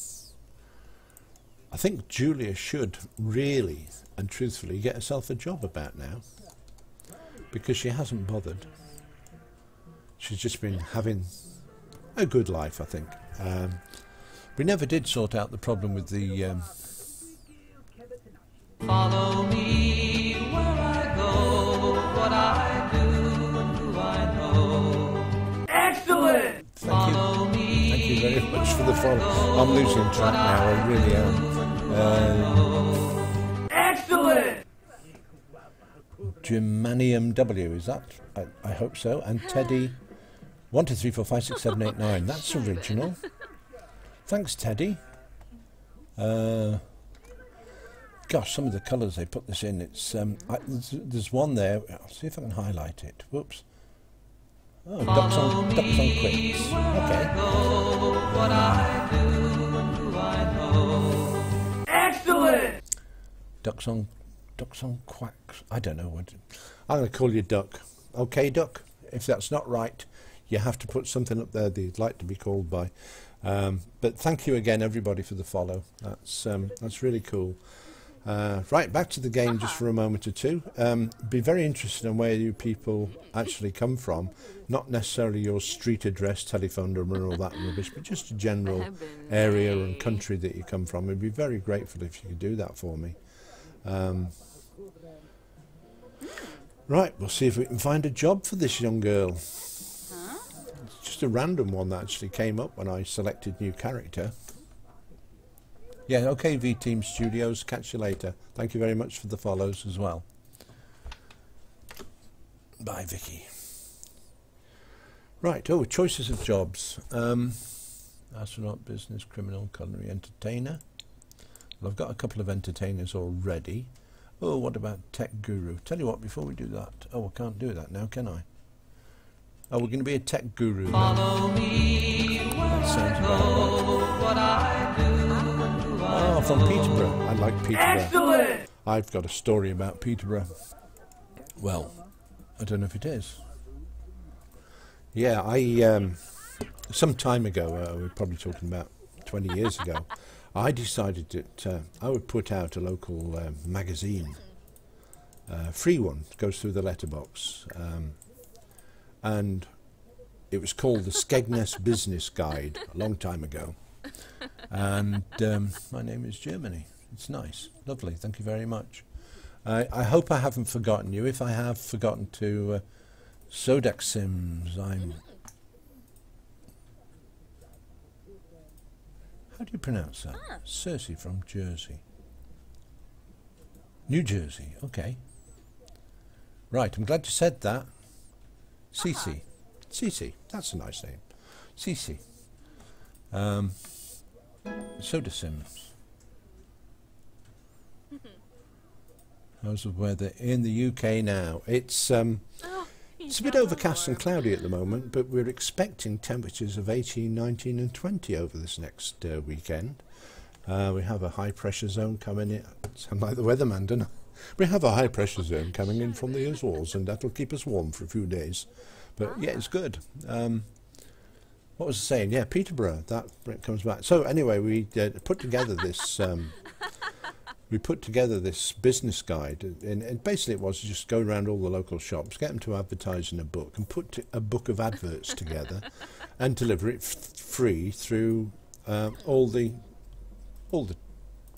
I think Julia should really and truthfully get herself a job about now, because she hasn't bothered. She's just been having a good life, I think. Um, we never did sort out the problem with the... Um, Follow me where I go, what I do and who I know. Excellent! Thank you. Thank you very much for the follow. I'm losing track now, I really am. Um, Excellent! Germanium W, is that? I, I hope so. And Teddy, one, two, three, four, five, six, seven, eight, nine. That's original. Thanks, Teddy. Uh, gosh, some of the colours they put this in. It's um, I, there's, there's one there. I'll see if I can highlight it. Whoops. Oh, ducks on, ducks on quicks. Okay. What I do and who I know. Excellent! Ducks on, ducks on quacks. I don't know what. I'm going to call you Duck. Okay, Duck. If that's not right, you have to put something up there that you'd like to be called by. Um, but thank you again, everybody, for the follow. That's um, that's really cool. Uh, right, back to the game just for a moment or two. Um, be very interested in where you people actually come from. Not necessarily your street address, telephone number and all that rubbish, but just a general area and country that you come from. I'd be very grateful if you could do that for me. Um, right, we'll see if we can find a job for this young girl. It's just a random one that actually came up when I selected new character. Yeah, okay, V-Team Studios, catch you later. Thank you very much for the follows as well. Bye, Vicky. Right, oh, choices of jobs. Um, astronaut, business, criminal, culinary, entertainer. Well, I've got a couple of entertainers already. Oh, what about tech guru? Tell you what, before we do that... Oh, I can't do that now, can I? Oh, we're going to be a tech guru now. Follow me where That sounds I about right. go, what I do and who I Oh, from Peterborough. I like Peterborough. Excellent! I've got a story about Peterborough. Well, I don't know if it is. Yeah, I um, some time ago, uh, we're probably talking about twenty years ago, I decided that uh, I would put out a local um, magazine, uh, free one, goes through the letterbox, um, and it was called the Skegness Business Guide a long time ago. And um, my name is Germany. It's nice, lovely. Thank you very much. I, I hope I haven't forgotten you. If I have forgotten to, uh, Sodak Sims. I'm. How do you pronounce that? Ah. Cersei from Jersey. New Jersey. Okay. Right. I'm glad you said that. Cece. Cece. That's a nice name. Cece. Um. Soda Sims. How's the weather in the U K now? It's um, it's a bit overcast and cloudy at the moment, but we're expecting temperatures of eighteen, nineteen and twenty over this next uh, weekend. Uh, we have a high pressure zone coming in. Sound like the weatherman, don't I? We have a high pressure zone coming in from the Azores, and that'll keep us warm for a few days. But yeah, it's good. Um, what was I saying? Yeah, Peterborough, that comes back. So anyway, we uh, put together this... Um, We put together this business guide, and, and basically it was just go around all the local shops, get them to advertise in a book, and put t a book of adverts together, and deliver it f free through uh, all the all the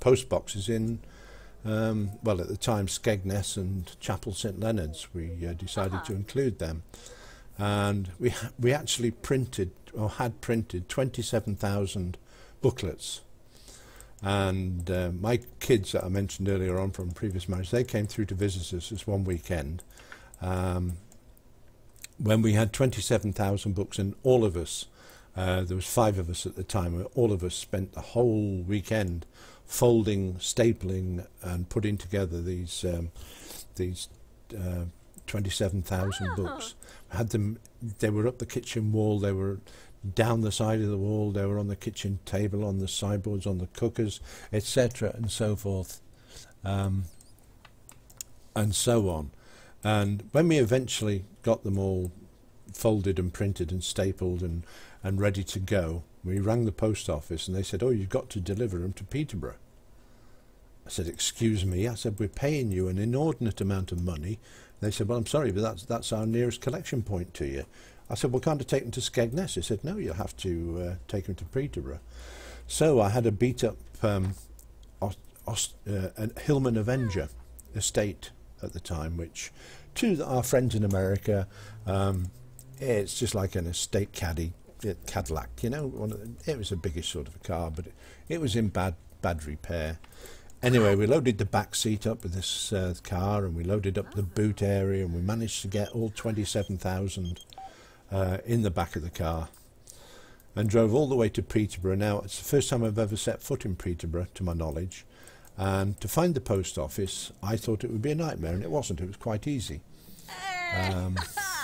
post boxes in, um, well, at the time, Skegness and Chapel St Leonard's. We uh, decided uh-huh. to include them. And we, we actually printed, or had printed, twenty-seven thousand booklets. And uh, my kids that I mentioned earlier on from previous marriage, they came through to visit us this one weekend um, when we had twenty-seven thousand books, and all of us, uh, there was five of us at the time, all of us spent the whole weekend folding, stapling and putting together these um, these uh, twenty-seven thousand oh. books. We had them, they were up the kitchen wall, they were down the side of the wall, they were on the kitchen table, on the sideboards, on the cookers, et cetera, and so forth, um, and so on. And when we eventually got them all folded and printed and stapled and, and ready to go, we rang the post office and they said, "Oh, you've got to deliver them to Peterborough." I said, "Excuse me?" I said, "We're paying you an inordinate amount of money." They said, "Well, I'm sorry, but that's, that's our nearest collection point to you." I said, "Well, can't I take them to Skegness?" He said, "No, you'll have to uh, take them to Peterborough." So I had a beat-up um, Os Os uh, an Hillman Avenger estate at the time, which to our friends in America, um, it's just like an estate caddy, uh, Cadillac, you know. One of the, it was a biggish sort of a car, but it, it was in bad, bad repair. Anyway, we loaded the back seat up with this uh, car, and we loaded up the boot area, and we managed to get all twenty-seven thousand Uh, in the back of the car, and drove all the way to Peterborough. Now, it's the first time I've ever set foot in Peterborough, to my knowledge, and to find the post office, I thought it would be a nightmare, and it wasn't. It was quite easy. Um,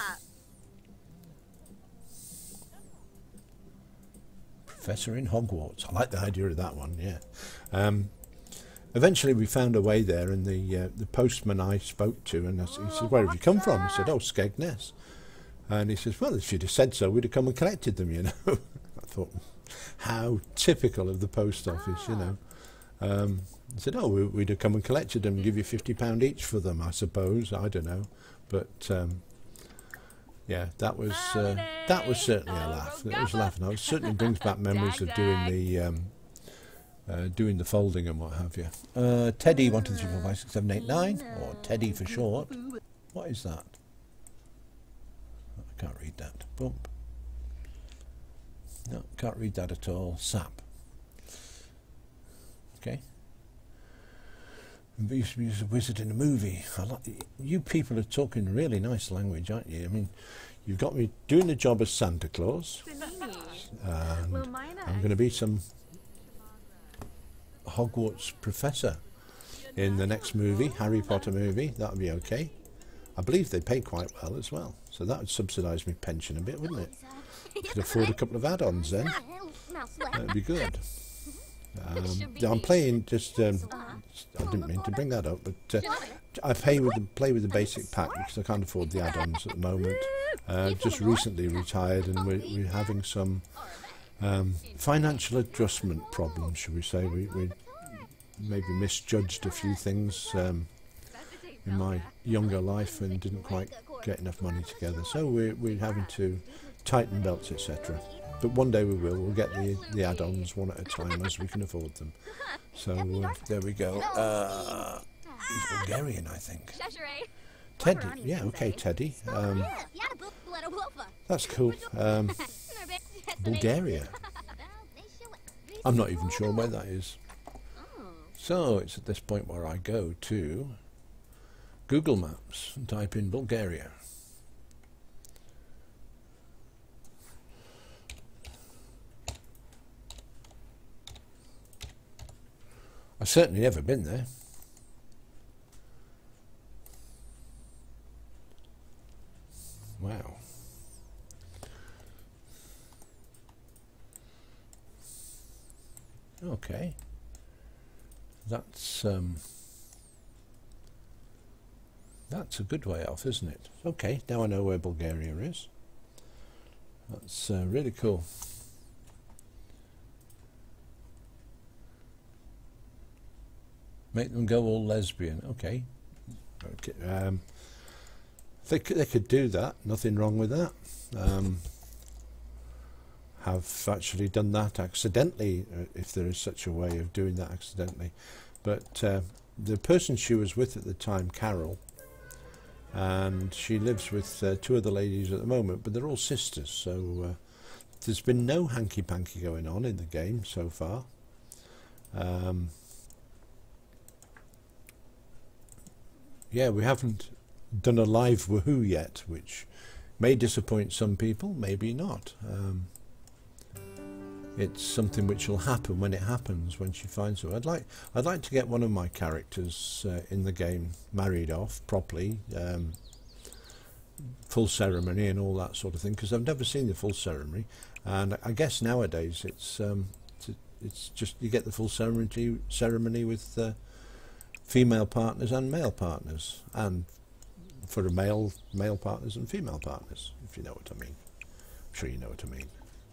Professor in Hogwarts. I like the idea of that one, yeah. Um, eventually we found a way there, and the uh, the postman I spoke to, and I, he said, "Where have you come from?" I said, "Oh, Skegness." And he says, "Well, if you'd have said so, we'd have come and collected them, you know." I thought, how typical of the post office, you know. Um, he said, "Oh, we, we'd have come and collected them and give you fifty pound each for them, I suppose." I don't know. But, um, yeah, that was uh, that was certainly a laugh. It was a laugh. And it certainly brings back memories of doing the um, uh, doing the folding and what have you. Uh, Teddy one two three four five six seven eight nine, or Teddy for short. What is that? I can't read that. Bump. No, can't read that at all. Sap. Okay. We used to be a wizard in a movie. I like, you people are talking really nice language, aren't you? I mean, you've got me doing the job as Santa Claus. And I'm going to be some Hogwarts professor in the next movie, Harry Potter movie. That would be okay. I believe they pay quite well as well, so that would subsidise my pension a bit, wouldn't it? Could afford a couple of add-ons then. That'd be good. Um, I'm playing just. Um, I didn't mean to bring that up, but uh, I pay with the, play with the basic pack because I can't afford the add-ons at the moment. Uh, just recently retired, and we're, we're having some um, financial adjustment problems, should we say? We, we maybe misjudged a few things. Um, in my younger life and didn't quite get enough money together, so we're, we're having to tighten belts, et cetera. But one day we will. We'll get the, the add-ons one at a time as we can afford them. So uh, there we go. Uh, he's Bulgarian, I think. Teddy, yeah, okay, Teddy. Um, that's cool. Um, Bulgaria. I'm not even sure where that is. So it's at this point where I go to Google Maps and type in Bulgaria. I've certainly never been there. Wow. Okay. That's um That's a good way off, isn't it? Okay, now I know where Bulgaria is. That's uh, really cool. Make them go all lesbian. Okay. Okay. Um, they could, they could do that. Nothing wrong with that. Um, have actually done that accidentally, uh, if there is such a way of doing that accidentally. But uh, the person she was with at the time, Carol, and she lives with uh, two other ladies at the moment, but they're all sisters, so uh, there's been no hanky-panky going on in the game so far. Um, yeah, we haven't done a live woohoo yet, which may disappoint some people, maybe not. Um, it's something which will happen when it happens, when she finds it. I'd like, I'd like to get one of my characters uh, in the game married off properly, um, full ceremony and all that sort of thing, because I've never seen the full ceremony, and I guess nowadays it's um, it's, it's just you get the full ceremony ceremony with uh, female partners and male partners, and for a male male partners and female partners, if you know what I mean. I'm sure you know what I mean.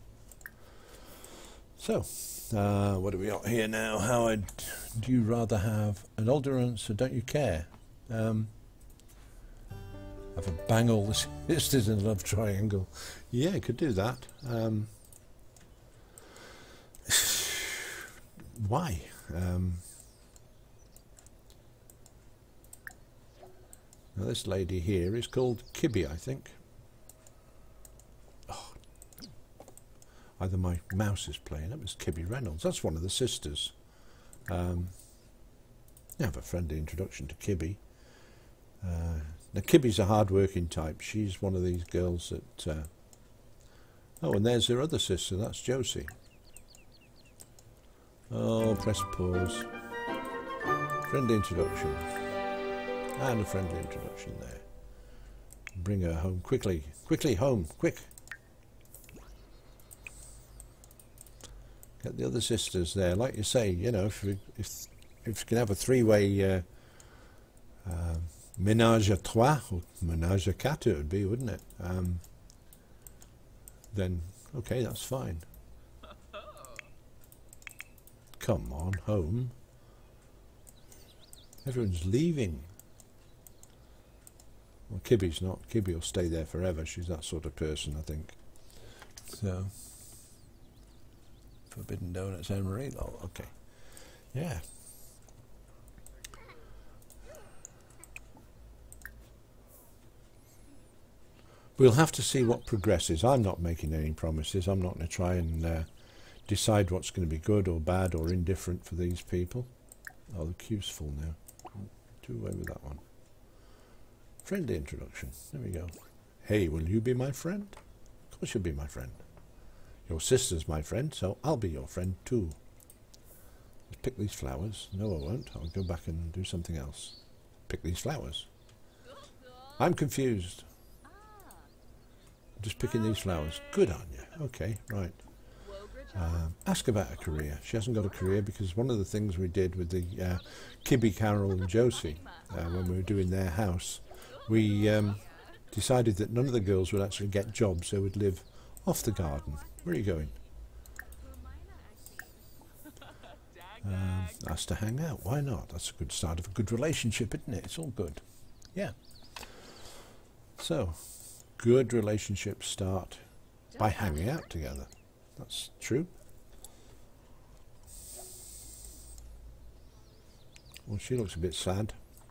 So, uh, what do we got here now? Howard, do you rather have an older answer, don't you care? Um, have a bang all the sisters in a love triangle. Yeah, I could do that. Um, why? Um, now this lady here is called Kibby, I think. Oh, either my mouse is playing up. It's Kibby Reynolds. That's one of the sisters. Um, you have a friendly introduction to Kibby. Uh, now Kibby's a hard-working type. She's one of these girls that... Uh, oh, and there's her other sister. That's Josie. Oh, press pause. Friendly introduction. And a friendly introduction there. Bring her home quickly. Quickly home. Quick. Get the other sisters there. Like you say, you know, if we, if, if you can have a three-way uh, uh, ménage à trois, or ménage à quatre it would be, wouldn't it? Um, then, okay, that's fine. Come on, home. Everyone's leaving. Well, Kibby's not. Kibby will stay there forever. She's that sort of person, I think. So, Forbidden Donuts, Emery. Oh, okay. Yeah. We'll have to see what progresses. I'm not making any promises. I'm not going to try and uh, decide what's going to be good or bad or indifferent for these people. Oh, the queue's full now. Do away with that one. Friendly introduction. There we go. Hey, will you be my friend? Of course you'll be my friend. Your sister's my friend, so I'll be your friend too. Let's pick these flowers. No, I won't. I'll go back and do something else. Pick these flowers. I'm confused. Just picking these flowers. Good on you. Okay, right. Um, ask about a career. She hasn't got a career because one of the things we did with the uh, Kibby, Carol and Josie uh, when we were doing their house, we um, decided that none of the girls would actually get jobs. They would live off the garden. Where are you going? Um, asked to hang out. Why not? That's a good start of a good relationship, isn't it? It's all good. Yeah. So, good relationships start by hanging out together. That's true. Well, she looks a bit sad.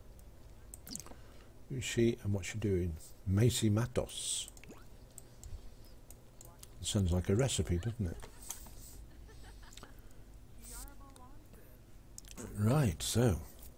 Who's she and what's she doing? Macy Matos. It sounds like a recipe, doesn't it? Right, so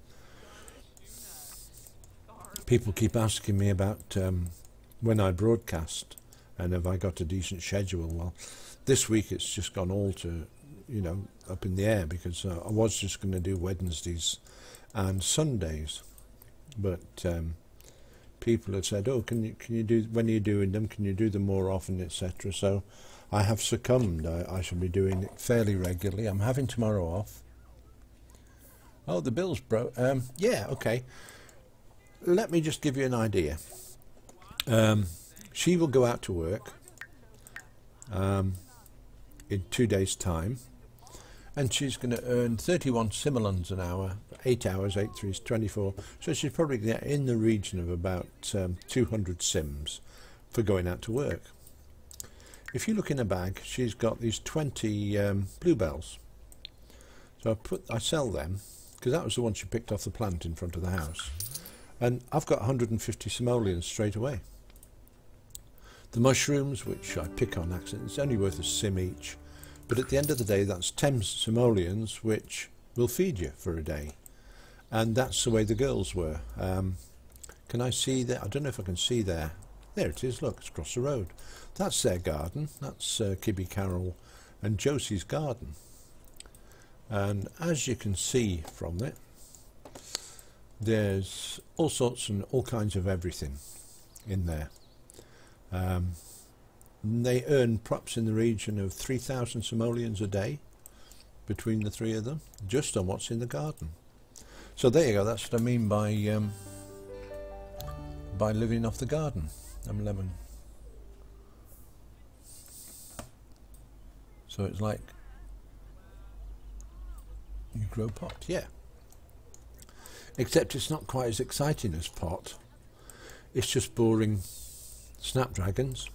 people keep asking me about um, when I broadcast and have I got a decent schedule. Well, this week it's just gone all to, you know, up in the air because uh, I was just going to do Wednesdays and Sundays, but um, people have said, "Oh, can you can you do when are you doing them? Can you do them more often, et cetera" So I have succumbed. I, I shall be doing it fairly regularly. I'm having tomorrow off. Oh, the bill's broke. Um, yeah, okay. Let me just give you an idea. Um, she will go out to work um, in two days' time, and she's going to earn thirty-one simoleons an hour, eight hours, eight threes, twenty-four. So she's probably get in the region of about um, two hundred sims for going out to work. if you look in a bag, she's got these twenty um, bluebells. So I put, I sell them because that was the one she picked off the plant in front of the house, and I've got one hundred fifty simoleons straight away. The mushrooms, which I pick on accident, it's only worth a sim each, but at the end of the day, that's ten simoleons, which will feed you for a day, and that's the way the girls were. Um, can I see that? I don't know if I can see there. There it is. Look, it's across the road. That's their garden. That's uh, Kibby, Carol, and Josie's garden. And as you can see from it, there's all sorts and all kinds of everything in there. Um, they earn perhaps in the region of three thousand simoleons a day between the three of them, just on what's in the garden. So there you go. That's what I mean by um, by living off the garden. I'm lemon. So it's like you grow pot, yeah. Except it's not quite as exciting as pot. It's just boring snapdragons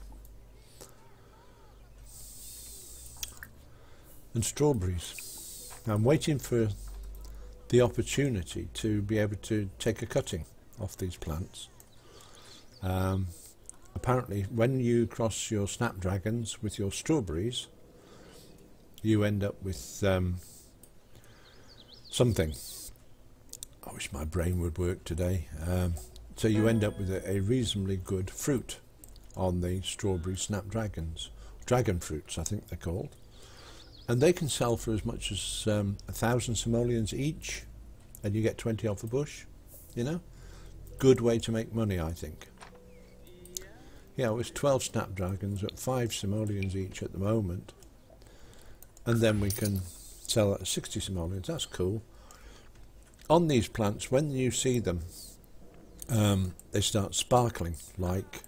and strawberries. I'm waiting for the opportunity to be able to take a cutting off these plants. Um, apparently when you cross your snapdragons with your strawberries, you end up with um, something. I wish my brain would work today. Um, so you end up with a, a reasonably good fruit on the strawberry snapdragons. Dragon fruits, I think they're called. And they can sell for as much as um, a thousand simoleons each, and you get twenty off a bush, you know? Good way to make money, I think. Yeah, it was twelve snapdragons at five simoleons each at the moment. And then we can sell at sixty simoleons. That's cool. On these plants, when you see them, um, they start sparkling like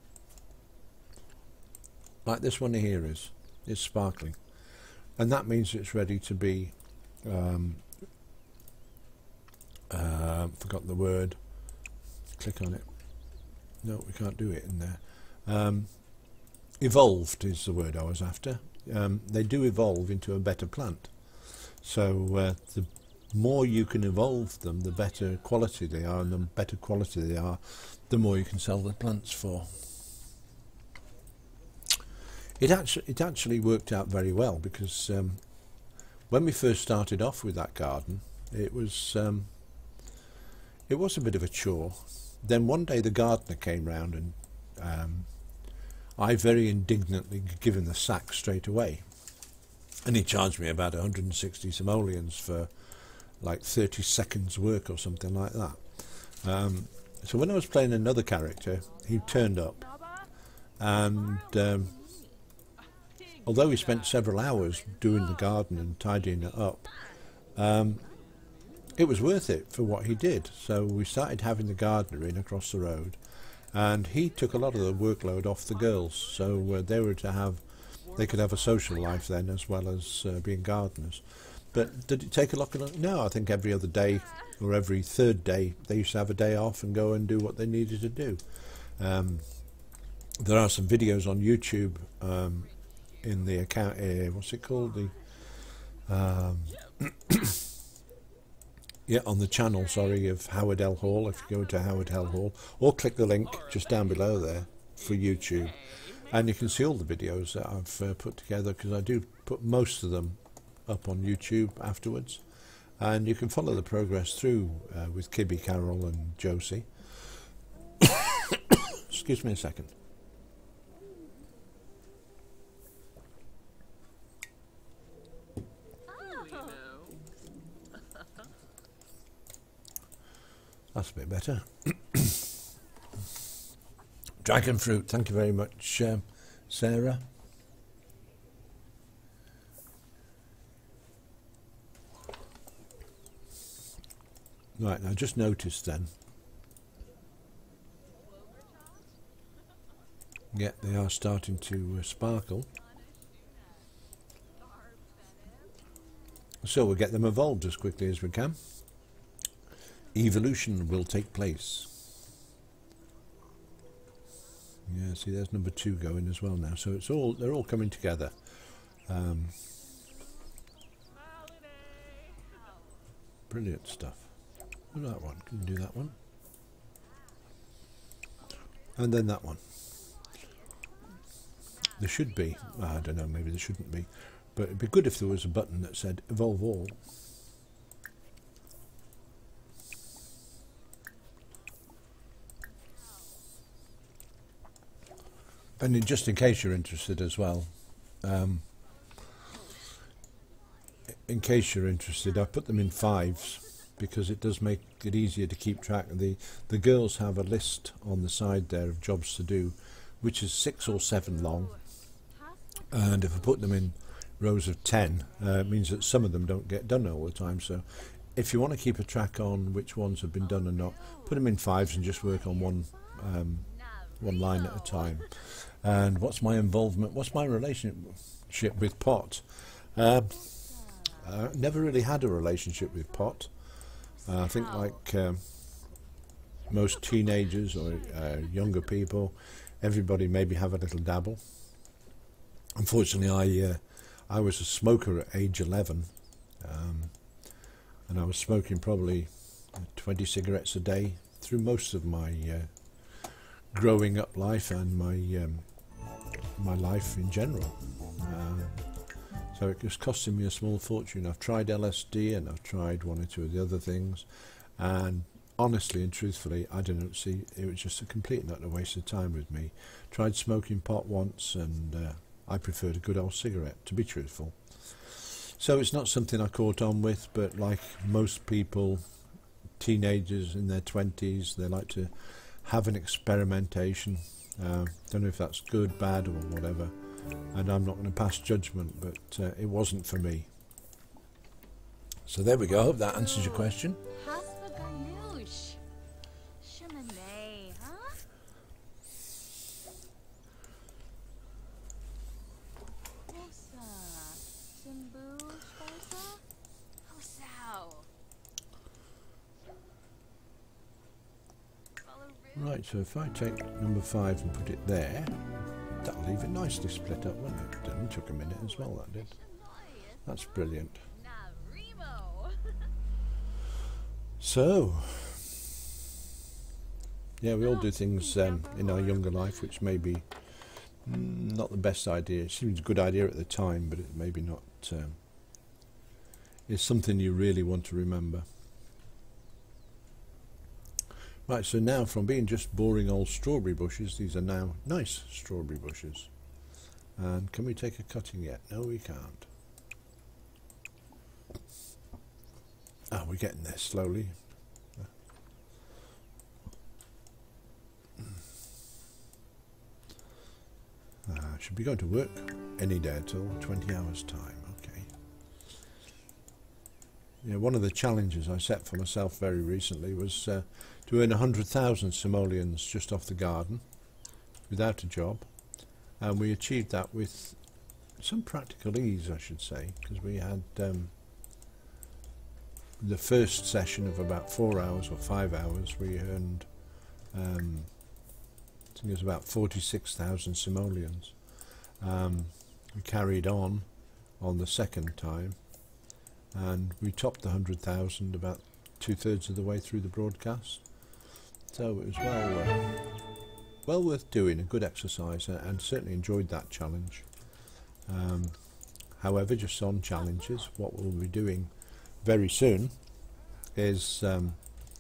like this one here is. It's sparkling, and that means it's ready to be um, uh, forgot the word. Click on it. No, we can't do it in there. Um, evolved is the word I was after. Um, they do evolve into a better plant. So uh, the more you can evolve them, the better quality they are, and the better quality they are, the more you can sell the plants for. It actually, it actually worked out very well, because um, when we first started off with that garden, it was um, it was a bit of a chore. Then one day the gardener came round, and um, I very indignantly given the sack straight away, and he charged me about one hundred sixty simoleons for like thirty seconds work or something like that. Um, so when I was playing another character, he turned up, and um, although he spent several hours doing the garden and tidying it up, um, it was worth it for what he did. So we started having the gardener in across the road, and he took a lot of the workload off the girls, so uh, they were to have, they could have a social life then as well as uh, being gardeners. But did it take a lot of, no, I think every other day or every third day they used to have a day off and go and do what they needed to do. Um, there are some videos on YouTube um, in the account, uh, what's it called, the um, yeah, on the channel, sorry, of Howard L. Hall. If you go to Howard L. Hall, or click the link just down below there for YouTube, and you can see all the videos that I've uh, put together, because I do put most of them up on YouTube afterwards, and you can follow the progress through uh, with Kibby, Carol and Josie. Excuse me a second. That's a bit better. Dragon fruit, thank you very much, um, Sarah. Right, now just noticed then. Yeah, they are starting to uh, sparkle. So we'll get them evolved as quickly as we can. Evolution will take place. Yeah, see, there's number two going as well now. So it's all they're all coming together. Um, brilliant stuff. Look at that one. Can you do that one? And then that one. There should be. I don't know. Maybe there shouldn't be. But it'd be good if there was a button that said Evolve All. And in, just in case you're interested as well, um, in case you're interested, I put them in fives because it does make it easier to keep track. The the girls have a list on the side there of jobs to do, which is six or seven long, and if I put them in rows of ten, uh, it means that some of them don't get done all the time. So if you want to keep a track on which ones have been done and not, put them in fives and just work on one um, one line at a time. And what's my involvement, what's my relationship with pot? Uh, I never really had a relationship with pot. Uh, I think like um, most teenagers or uh, younger people, everybody maybe have a little dabble. Unfortunately, I uh, I was a smoker at age eleven, um, and I was smoking probably twenty cigarettes a day through most of my uh, growing up life and my um, my life in general. Uh, so it was costing me a small fortune. I've tried L S D and I've tried one or two of the other things, and honestly and truthfully, I didn't see, it was just a complete and utter waste of time with me. Tried smoking pot once, and uh, I preferred a good old cigarette, to be truthful. So it's not something I caught on with, but like most people, teenagers in their twenties, they like to have an experimentation. Uh, don't know if that's good, bad or whatever, and I'm not going to pass judgment, but uh, it wasn't for me. So there we go. I hope that answers your question. Right, so if I take number five and put it there, that'll leave it nicely split up, won't it? It took a minute as well, that did. That's brilliant. So, yeah, we all do things um, in our younger life which may be mm, not the best idea. It seems a good idea at the time, but it may be not. Um, it's something you really want to remember. Right, so now from being just boring old strawberry bushes, these are now nice strawberry bushes. And can we take a cutting yet? No, we can't. Ah, we're getting there slowly. Uh, should be going to work any day until twenty hours time. Okay. Yeah, one of the challenges I set for myself very recently was uh, to earn one hundred thousand simoleons just off the garden without a job, and we achieved that with some practical ease, I should say, because we had um, the first session of about four hours or five hours. We earned um, I think it was about forty-six thousand simoleons. Um, we carried on on the second time, and we topped the one hundred thousand about two-thirds of the way through the broadcast. So it was well uh, well worth doing, a good exercise, uh, and certainly enjoyed that challenge. Um, however, just on challenges, what we'll be doing very soon is um,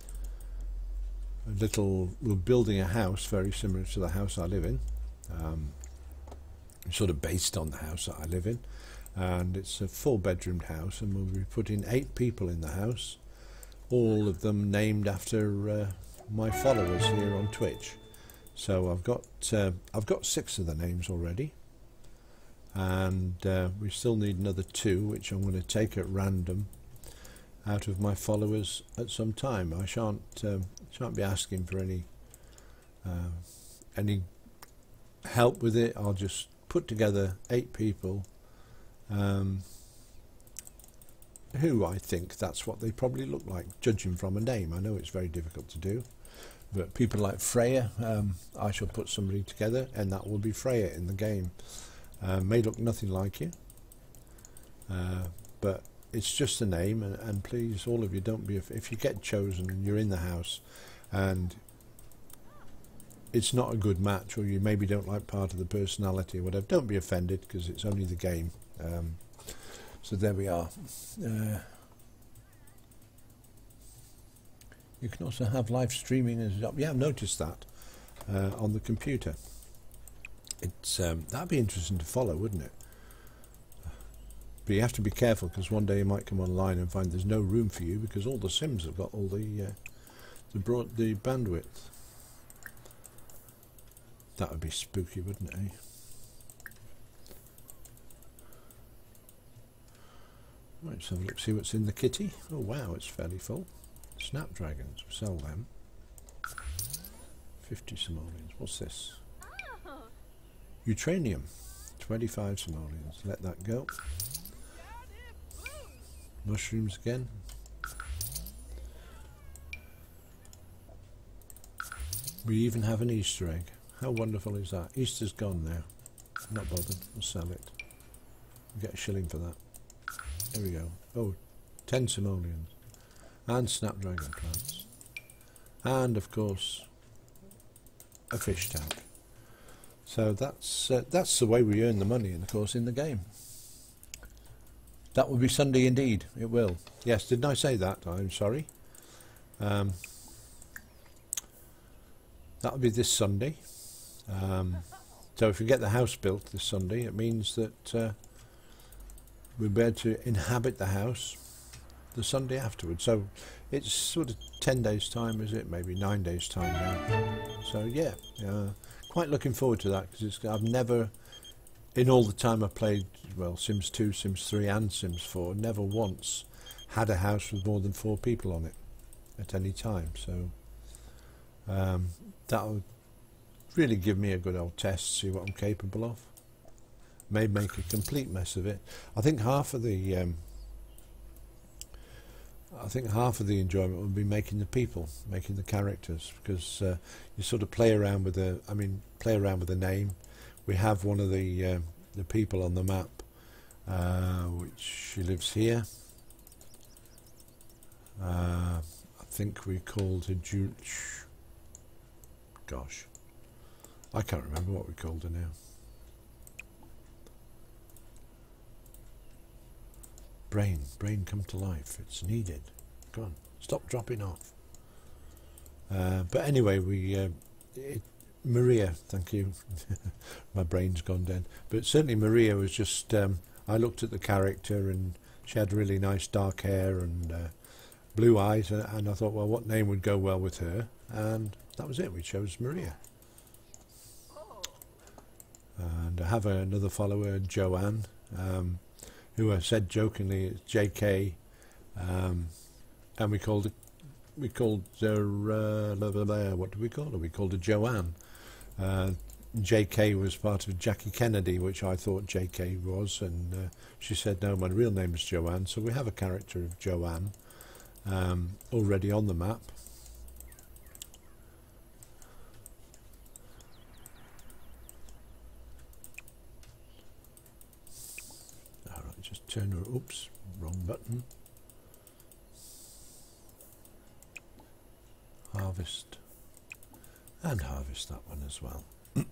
a little, we're building a house very similar to the house I live in, um, sort of based on the house that I live in, and it's a four bedroomed house, and we'll be putting eight people in the house, all of them named after uh, my followers here on Twitch. So I've got uh, I've got six of the names already, and uh, we still need another two, which I'm going to take at random out of my followers at some time. I shan't um, shan't be asking for any uh, any help with it. I'll just put together eight people um, who I think that's what they probably look like, judging from a name. I know it's very difficult to do, But people like Freya, um, I shall put somebody together, and that will be Freya in the game. Uh, may look nothing like you, uh, but it's just a name, and, and please, all of you, don't be, if, if you get chosen and you're in the house and it's not a good match, or you maybe don't like part of the personality or whatever, don't be offended, because it's only the game. Um, so there we are. Uh, you can also have live streaming as well. Yeah, I've noticed that uh, on the computer. It's um, that'd be interesting to follow, wouldn't it? But you have to be careful, because one day you might come online and find there's no room for you because all the Sims have got all the uh, the broad the bandwidth. That would be spooky, wouldn't it? Eh? Right, let's have a look, see what's in the kitty. Oh wow, it's fairly full. Snapdragons, we'll sell them. fifty simoleons. What's this? Utranium, twenty-five simoleons. Let that go. Mushrooms again. We even have an Easter egg. How wonderful is that? Easter's gone now. Not bothered. We'll sell it. We'll get a shilling for that. There we go. Oh, ten simoleons. And snapdragon plants. And, of course, a fish tank. So that's uh, that's the way we earn the money, and of course, in the game. That will be Sunday indeed. It will. Yes, didn't I say that? I'm sorry. Um, that will be this Sunday. Um, so if we get the house built this Sunday, it means that uh, we'll be able to inhabit the house the Sunday afterwards. So it's sort of ten days time, is it? Maybe nine days time now. So yeah, uh, quite looking forward to that, because I've never, in all the time I played, well, Sims two, Sims three and Sims four, never once had a house with more than four people on it at any time. So um, that'll really give me a good old test, see what I'm capable of. May make a complete mess of it. I think half of the um, I think half of the enjoyment will be making the people, making the characters, because uh, you sort of play around with the, I mean, play around with the name. We have one of the uh, the people on the map, uh, which she lives here. Uh, I think we called her Ju Gosh, I can't remember what we called her now. Brain, brain come to life. It's needed. Come on, stop dropping off. Uh, but anyway, we uh, it, Maria, thank you. My brain's gone dead. But certainly Maria was just. Um, I looked at the character, and she had really nice dark hair and uh, blue eyes, and, and I thought, well, what name would go well with her? And that was it. We chose Maria. And I have another follower, Joanne. Um, who I said jokingly it's J K, um, and we called it, we called her, uh, blah, blah, blah, what did we call her? We called her Joanne. Uh, J K was part of Jackie Kennedy, which I thought J K was, and uh, she said, no, my real name is Joanne. So we have a character of Joanne um, already on the map. Just turn her, oops, wrong button. Harvest. And harvest that one as well.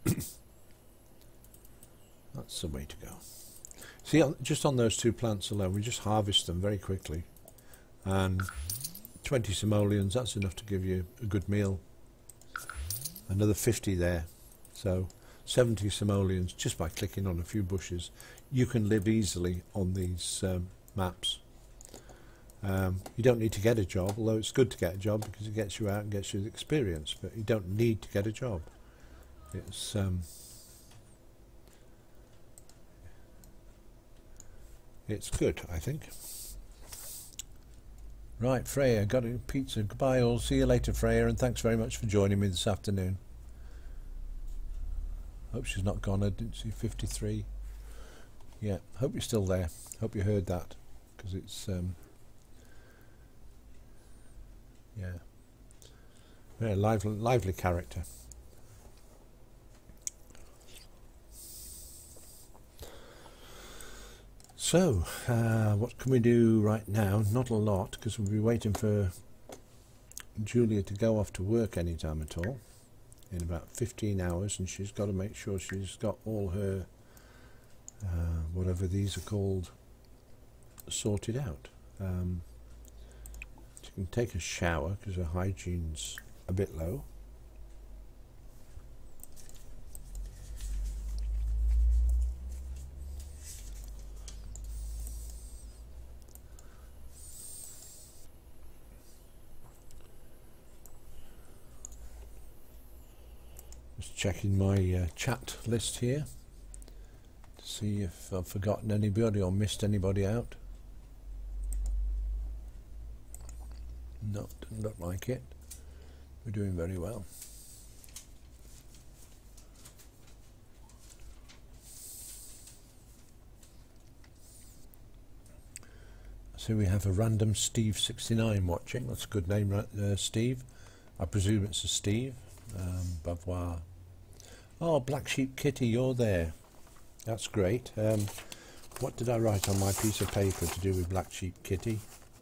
That's the way to go. See, just on those two plants alone, we just harvest them very quickly. And twenty simoleons, that's enough to give you a good meal. Another fifty there. So seventy simoleons just by clicking on a few bushes. You can live easily on these um, maps. Um, you don't need to get a job, although it's good to get a job because it gets you out and gets you the experience, but you don't need to get a job. It's um, it's good, I think. Right, Freya, got a pizza. Goodbye all. See you later, Freya, and thanks very much for joining me this afternoon. Hope she's not gone. I didn't see fifty-three. Yeah, hope you're still there. Hope you heard that, because it's um, yeah. Very lively, lively character. So, uh, what can we do right now? Not a lot, because we'll be waiting for Julia to go off to work any time at all in about fifteen hours, and she's got to make sure she's got all her uh, whatever these are called sorted out. Um, she can take a shower because her hygiene's a bit low. Just checking my uh, chat list here to see if I've forgotten anybody or missed anybody out. No, doesn't look like it. We're doing very well. So we have a random Steve sixty-nine watching. That's a good name, right, uh, Steve. I presume it's a Steve. Um, Bavois. Oh, Black Sheep Kitty, you're there. That's great. Um, what did I write on my piece of paper to do with Black Sheep Kitty?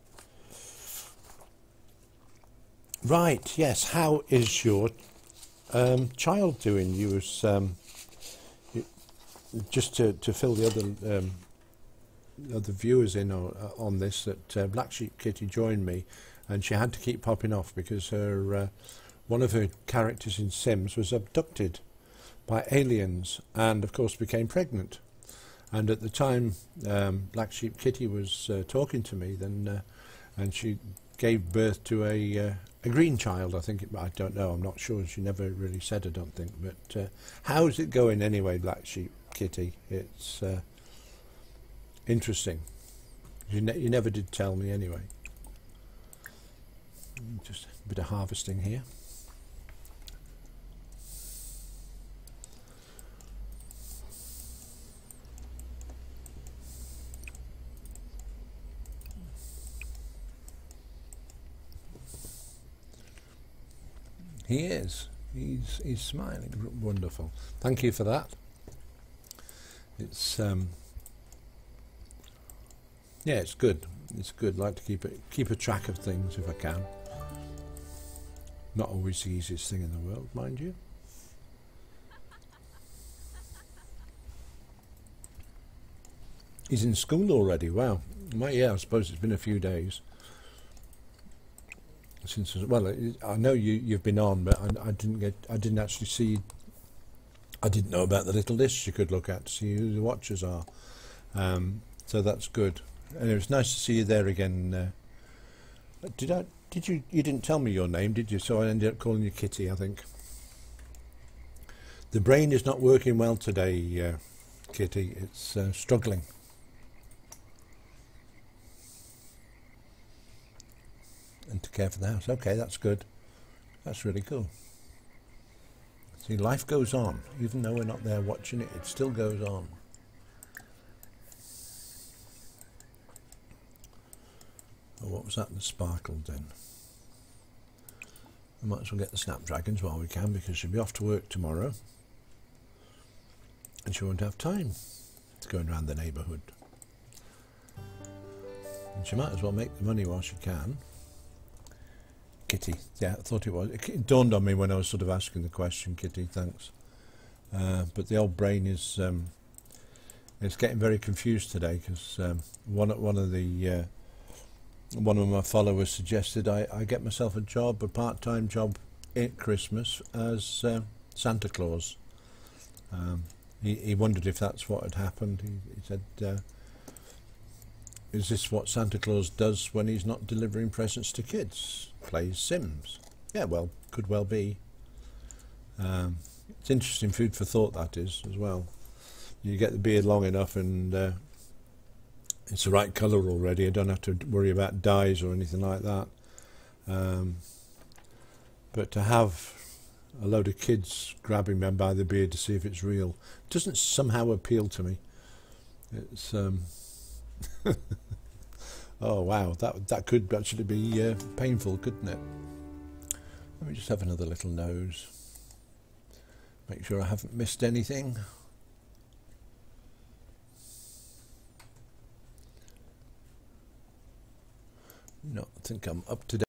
Right, yes. How is your um, child doing? You was um, you, just to, to fill the other um, other viewers in on, on this. That uh, Black Sheep Kitty joined me, and she had to keep popping off because her uh, one of her characters in Sims was abducted by aliens, and of course became pregnant. And at the time, um, Black Sheep Kitty was uh, talking to me, then, uh, and she gave birth to a. Uh, A green child, I think. It, I don't know. I'm not sure. She never really said, I don't think. But uh, how's it going anyway, Black Sheep Kitty? It's uh, interesting. You, ne you never did tell me anyway. Just a bit of harvesting here. He is. He's he's smiling. Wonderful. Thank you for that. It's um. Yeah, it's good. It's good. I like to keep it keep a track of things if I can. Not always the easiest thing in the world, mind you. He's in school already. Wow. Well, yeah, I suppose it's been a few days. Since well, I know you you've been on, but I, I didn't get I didn't actually see. I didn't know about the little list you could look at to see who the watchers are. Um, so that's good. And it was nice to see you there again. Uh, did I? Did you? You didn't tell me your name, did you? So I ended up calling you Kitty, I think. The brain is not working well today, uh, Kitty. It's uh, struggling. And to care for the house. Okay, that's good. That's really cool. See, life goes on. Even though we're not there watching it, it still goes on. Oh, what was that that sparkled then? We might as well get the snapdragons while we can, because she'll be off to work tomorrow. And she won't have time to go around the neighbourhood. And she might as well make the money while she can. Kitty, yeah, I thought it was. It dawned on me when I was sort of asking the question, Kitty, thanks. Uh, but the old brain is um, it's getting very confused today, because um, one one of the uh, one of my followers suggested I, I get myself a job, a part-time job at Christmas as uh, Santa Claus. Um, he, he wondered if that's what had happened. He, he said, uh, is this what Santa Claus does when he's not delivering presents to kids? Plays Sims. Yeah, well, could well be. Um, it's interesting food for thought, that is, as well. You get the beard long enough and uh, it's the right colour already. I don't have to worry about dyes or anything like that. Um, but to have a load of kids grabbing me by the beard to see if it's real doesn't somehow appeal to me. It's... Um, oh wow, that that could actually be uh, painful, couldn't it? Let me just have another little nose. Make sure I haven't missed anything. No, I think I'm up to date.